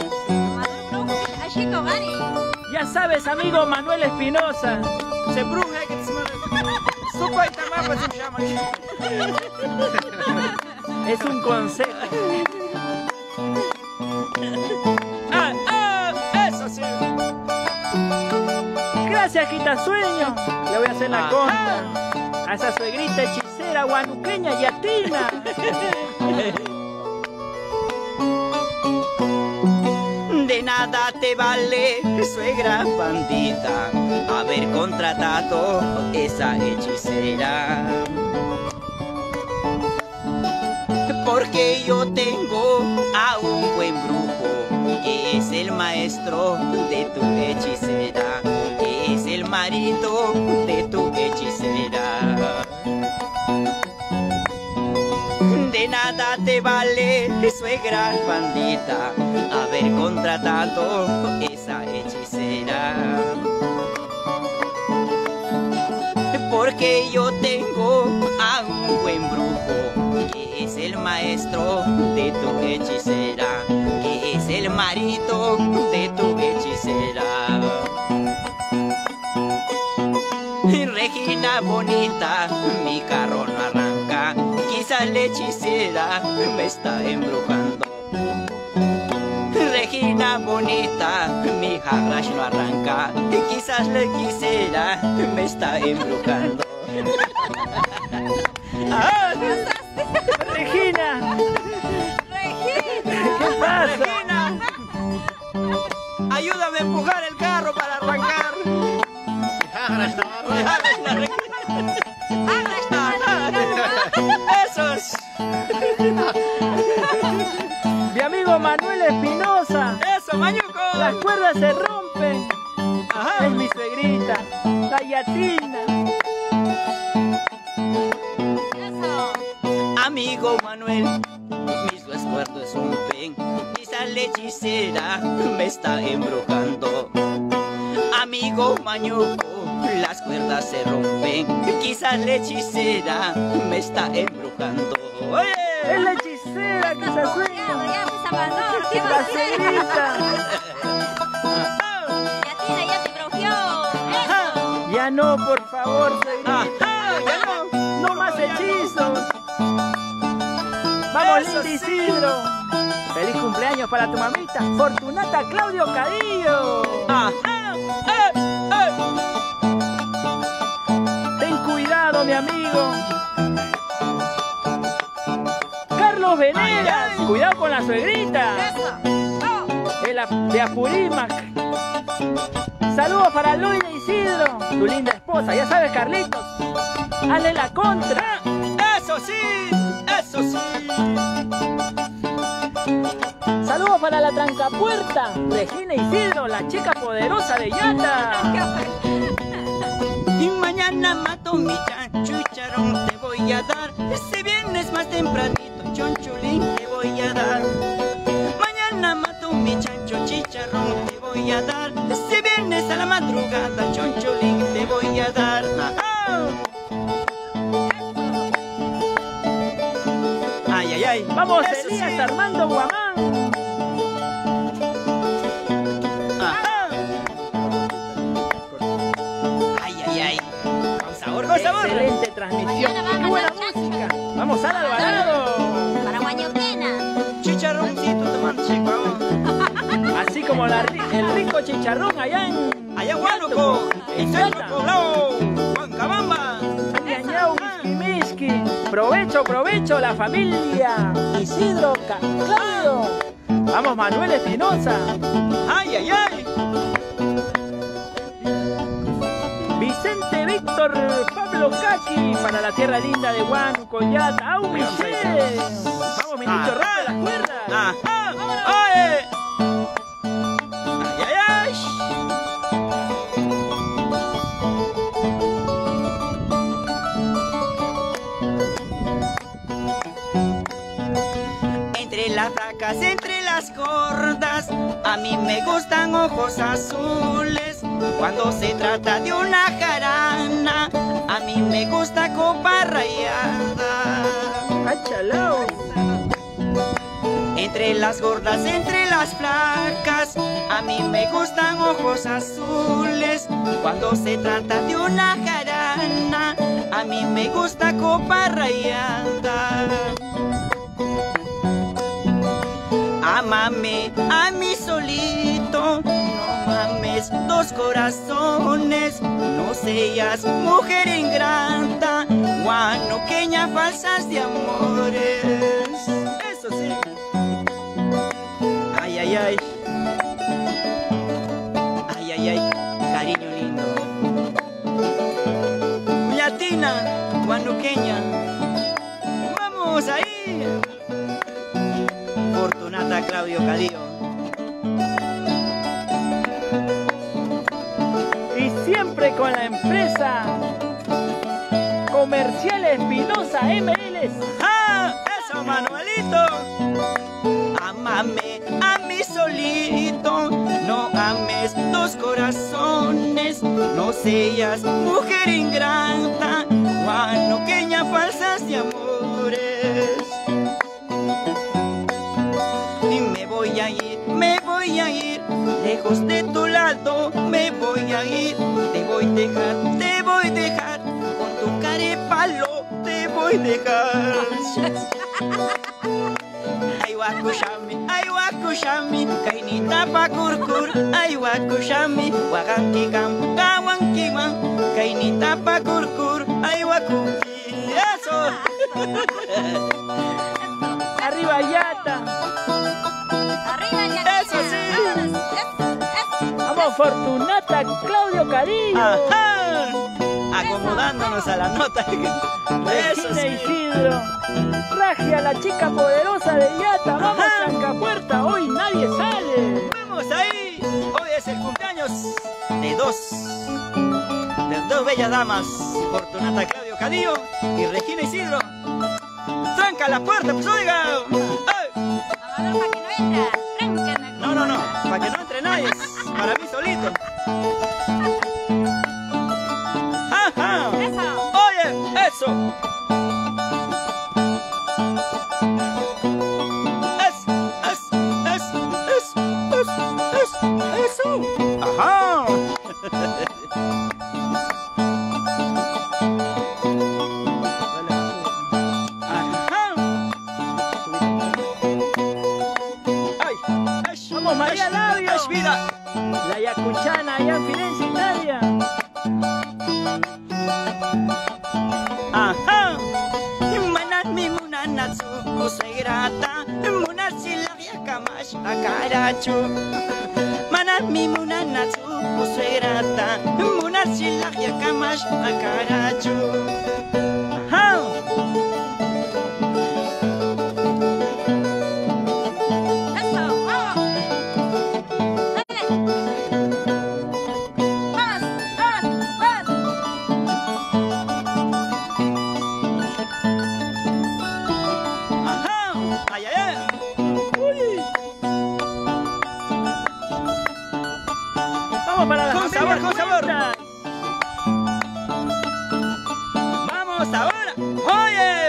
Ya sabes, amigo Manuel Espinosa. Se bruja que te supo y tamapa se llama. Es un consejo. ¡Eso sí! Gracias, Quitasueño. Le voy a hacer la contra a esa suegrita hechicera guanuqueña y atina. De nada te vale, suegra bandita, haber contratado esa hechicera. Porque yo tengo a un buen brujo, que es el maestro de tu hechicera, que es el marido de tu hechicera. De nada te vale, suegra bandita, haber contratado esa hechicera. Porque yo tengo a un buen brujo, que es el maestro de tu hechicera, que es el marido de tu hechicera. Regina bonita, mi carro no arranca, quizás la hechicera me está embrujando. Regina bonita, mi jarrash no arranca, quizás la hechicera me está embrujando. Regina. ¿Qué pasa? Regina, ayúdame a empujar el carro para arrancar. ¡Esos! Mi amigo Manuel Espinosa. ¡Eso, Mañuco! Las cuerdas se rompen. Ajá. Es mi suegrita, la yatina. Amigo Manuel, mis dos cuerdos rompen, quizás la hechicera me está embrujando. Amigo Mañuco, las cuerdas se rompen, quizás la hechicera me está embrujando. ¡Oye! Es la hechicera que se sueña. La suegrita. Ya no, por favor, suegrita. Ya no. No más hechizos. Vamos, Eso Linda sí. Isidro. Feliz cumpleaños para tu mamita, Fortunata Claudio Cadillo. Ten cuidado, mi amigo. Carlos Venegas, cuidado con la suegrita. De Apurímac. Saludos para Loida Isidro, tu linda esposa. Ya sabes, Carlitos, hazle la contra. ¡Eso sí! ¡Eso sí! Saludos para la trancapuerta, Regina Isidro, la chica poderosa de Yata. Mañana mato mi chancho y chicharrón te voy a dar. Si vienes más tempranito, chonchulín te voy a dar. Mañana mato mi chancho, chicharrón te voy a dar. Si vienes a la madrugada, chonchulín te voy a dar. ¡Ajá! Ay, ay, ay. Vamos, Eso Elías sí. Armando Guamán. Ajá. Ay, ay, ay. Con sabor, con sabor. Excelente transmisión. Mañana Qué vamos buena a la música. Vamos al Alvarado. Para Guañoquena. Chicharroncito tomando, chico. Así como el rico chicharrón allá en... Allá en Huánuco, el centro Yata. poblado, Huancabamba. Ñañau, Miski. Provecho, provecho, la familia. Isidro Claudio. Vamos, Manuel Espinosa. Ay, ay, ay. Vicente Víctor Pablo Caqui. Para la tierra linda de Huánuco, Yata. ¡Au, Michelle! Vamos, ministro, rompe las cuerdas. Ajá. Oye. Ay, ay, ay. Entre las flacas, entre las gordas, a mí me gustan ojos azules. Cuando se trata de una jarana, a mí me gusta copa rayada. ¡Ay, chalao! Entre las gordas, entre las flacas, a mí me gustan ojos azules. Cuando se trata de una jarana, a mí me gusta copa rayada. Ámame a mí solito, no mames dos corazones, no seas mujer ingrata, guanuqueña falsas de amores. Eso sí. Ay, ay, ay. Ay, ay, ay, cariño lindo. Ñatina, guanuqueña. Vamos ahí. Fortunata Claudio Cadillo. Y siempre con la empresa Comercial Espinosa MLS. ¡Ah! ¡Eso, Manuelito! Ámame a mí solito, no ames dos corazones, no seas mujer ingrata, guanuqueña falsas de amores. Y me voy a ir, lejos de tu lado, me voy a ir, te voy a dejar, con tu carepalo te voy a dejar. Ay wakushami, kainita pa kurkur. Ay wakushami, wagantikam, gawankiman, kainita pa kurkur. Ay wakuki, eso. Arriba Yata. Arriba Ñaquena. Eso sí. Eso. Vamos, Fortunata Claudio Cadillo. Ajá. Acomodándonos a la nota. Eso Regina sí. Isidro. Ragia, la chica poderosa de Yata. Vamos, Ajá. Trancapuerta. Hoy nadie sale. Vamos ahí. Hoy es el cumpleaños de dos bellas damas, Fortunata Claudio Cadillo y Regina Isidro. Tranca la puerta, pues oiga. ¡Ay! Amador, para que no entra. Tranca. No, para que no entre nadie, es para mí solito. ¡Ajá! Eso. Oye, eso. Eso. Ajá. Vamos, María Labio. Es vida. La Yacuchana allá en Firenze, Italia. Ajá. Manan mi munanatsu kusairata munachilaya kamash akarachu. Manan mi munanatsu kusairata munachilaya kamash akarachu. Ajá. Eso. Vamos. Dale. Vamos. Vamos. Vamos. Vamos para la Con familia sabor, con sabor. Cuentas. Vamos ahora. Oye.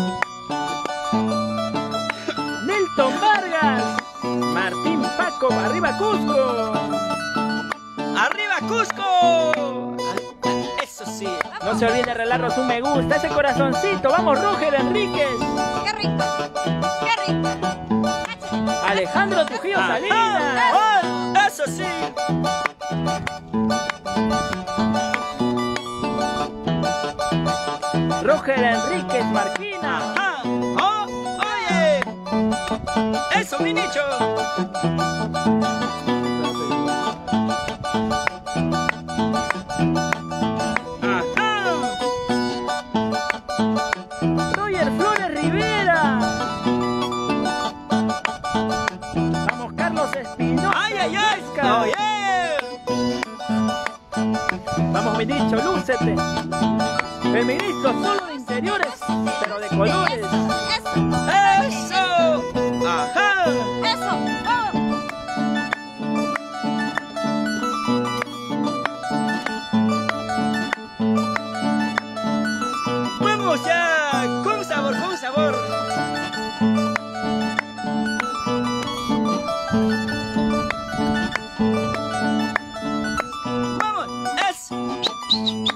Nelton Vargas. Martín Paco, arriba Cusco. ¡Arriba Cusco! Eso sí. No se olviden de regalarnos un me gusta, ese corazoncito. Vamos, Roger Enríquez. ¡Qué rico! ¡Qué rico! Alejandro Trujillo Salinas. ¡Ah! ¡Eso sí! Roger Enríquez Marquina. ¡Ah! ¡Oh! ¡Oye! ¡Eso, mi nicho! Roger Flores Rivera. Vamos, Carlos Espinosa. ¡Ay, ay, ay! Oscar. ¡Oye! Vamos, mi dicho, lúcete. Feministo solo de interiores, pero de colores. ¡Eso! ¡Ajá! ¡Eso! ¡Vamos ya! ¡Con sabor, con sabor! ¡Vamos! ¡Eso!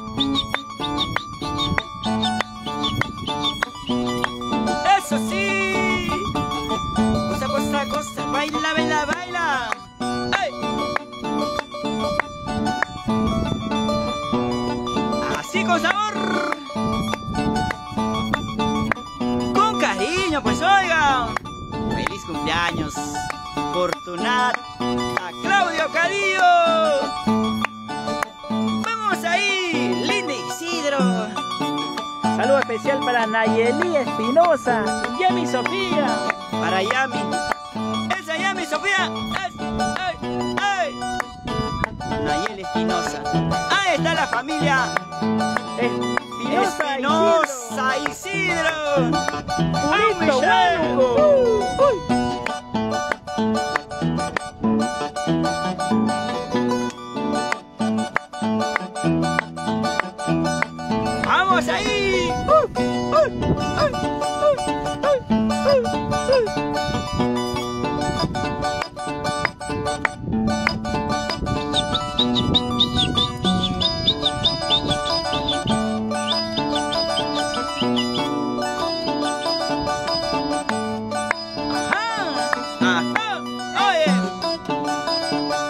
¡Eso sí! ¡Cosa, cosa, cosa! ¡Baila, baila, baila! ¡Ay! ¡Así con sabor! ¡Con cariño, pues oigan! ¡Feliz cumpleaños! ¡Fortunata Claudio Cadillo! ¡Vamos ahí! ¡Linda Isidro! Saludo especial para Nayeli Espinosa y Yami Sofía. Para Yami. ¡Esa Yami, Sofía! ¡Ay! ¡Ay! Nayeli Espinosa. ¡Ahí está la familia! Espinosa Espinosa Isidro! Purito Michelle! Huánuco. ¡Vamos ahí! ¡Ajá! ¡Ajá! ¡Oye!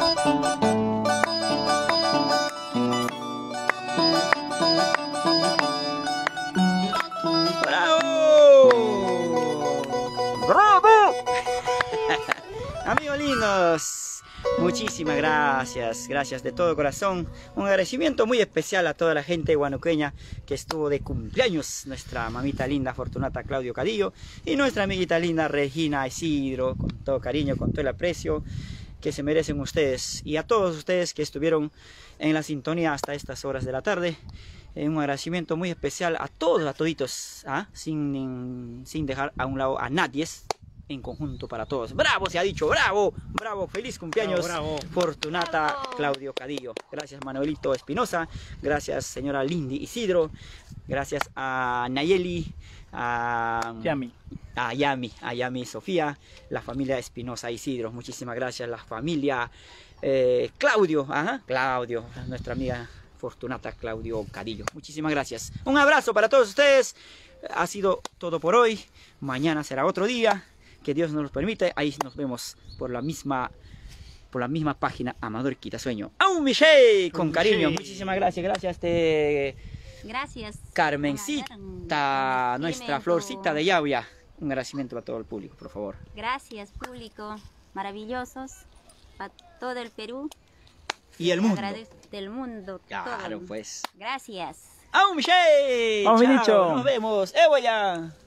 ¡Bravo! ¡Bravo! Amigos lindos, muchísimas gracias, gracias de todo corazón. Un agradecimiento muy especial a toda la gente guanuqueña que estuvo de cumpleaños, nuestra mamita linda Fortunata Claudio Cadillo y nuestra amiguita linda Regina Isidro, con todo cariño, con todo el aprecio que se merecen ustedes. Y a todos ustedes que estuvieron en la sintonía hasta estas horas de la tarde. Un agradecimiento muy especial a todos, a toditos, ¿ah? sin dejar a un lado a nadie, en conjunto para todos. ¡Bravo! Se ha dicho, ¡bravo! ¡Bravo! ¡Feliz cumpleaños! Bravo, bravo. Fortunata Claudio Cadillo. Gracias Manuelito Espinosa, gracias señora Lindy Isidro, gracias a Nayeli, a Yami. a Yami Sofía, la familia Espinosa Isidro. Muchísimas gracias, la familia Claudio, Claudio, nuestra amiga Fortunata Claudio Cadillo. Muchísimas gracias. Un abrazo para todos ustedes. Ha sido todo por hoy. Mañana será otro día. Que Dios nos lo permite. Ahí nos vemos por la misma página Amador Quitasueño. ¡Au, Michelle! Con cariño. Muchísimas gracias. Gracias Gracias. Carmencita, nuestra florcita de Llavia. Un agradecimiento para todo el público, por favor. Gracias, público. Maravillosos. Para todo el Perú. Y el mundo. Agradezco del mundo. Claro, todo. pues. Gracias. ¡Au, Michelle! Vamos, mi Chao, dicho. nos vemos. ¡Ya!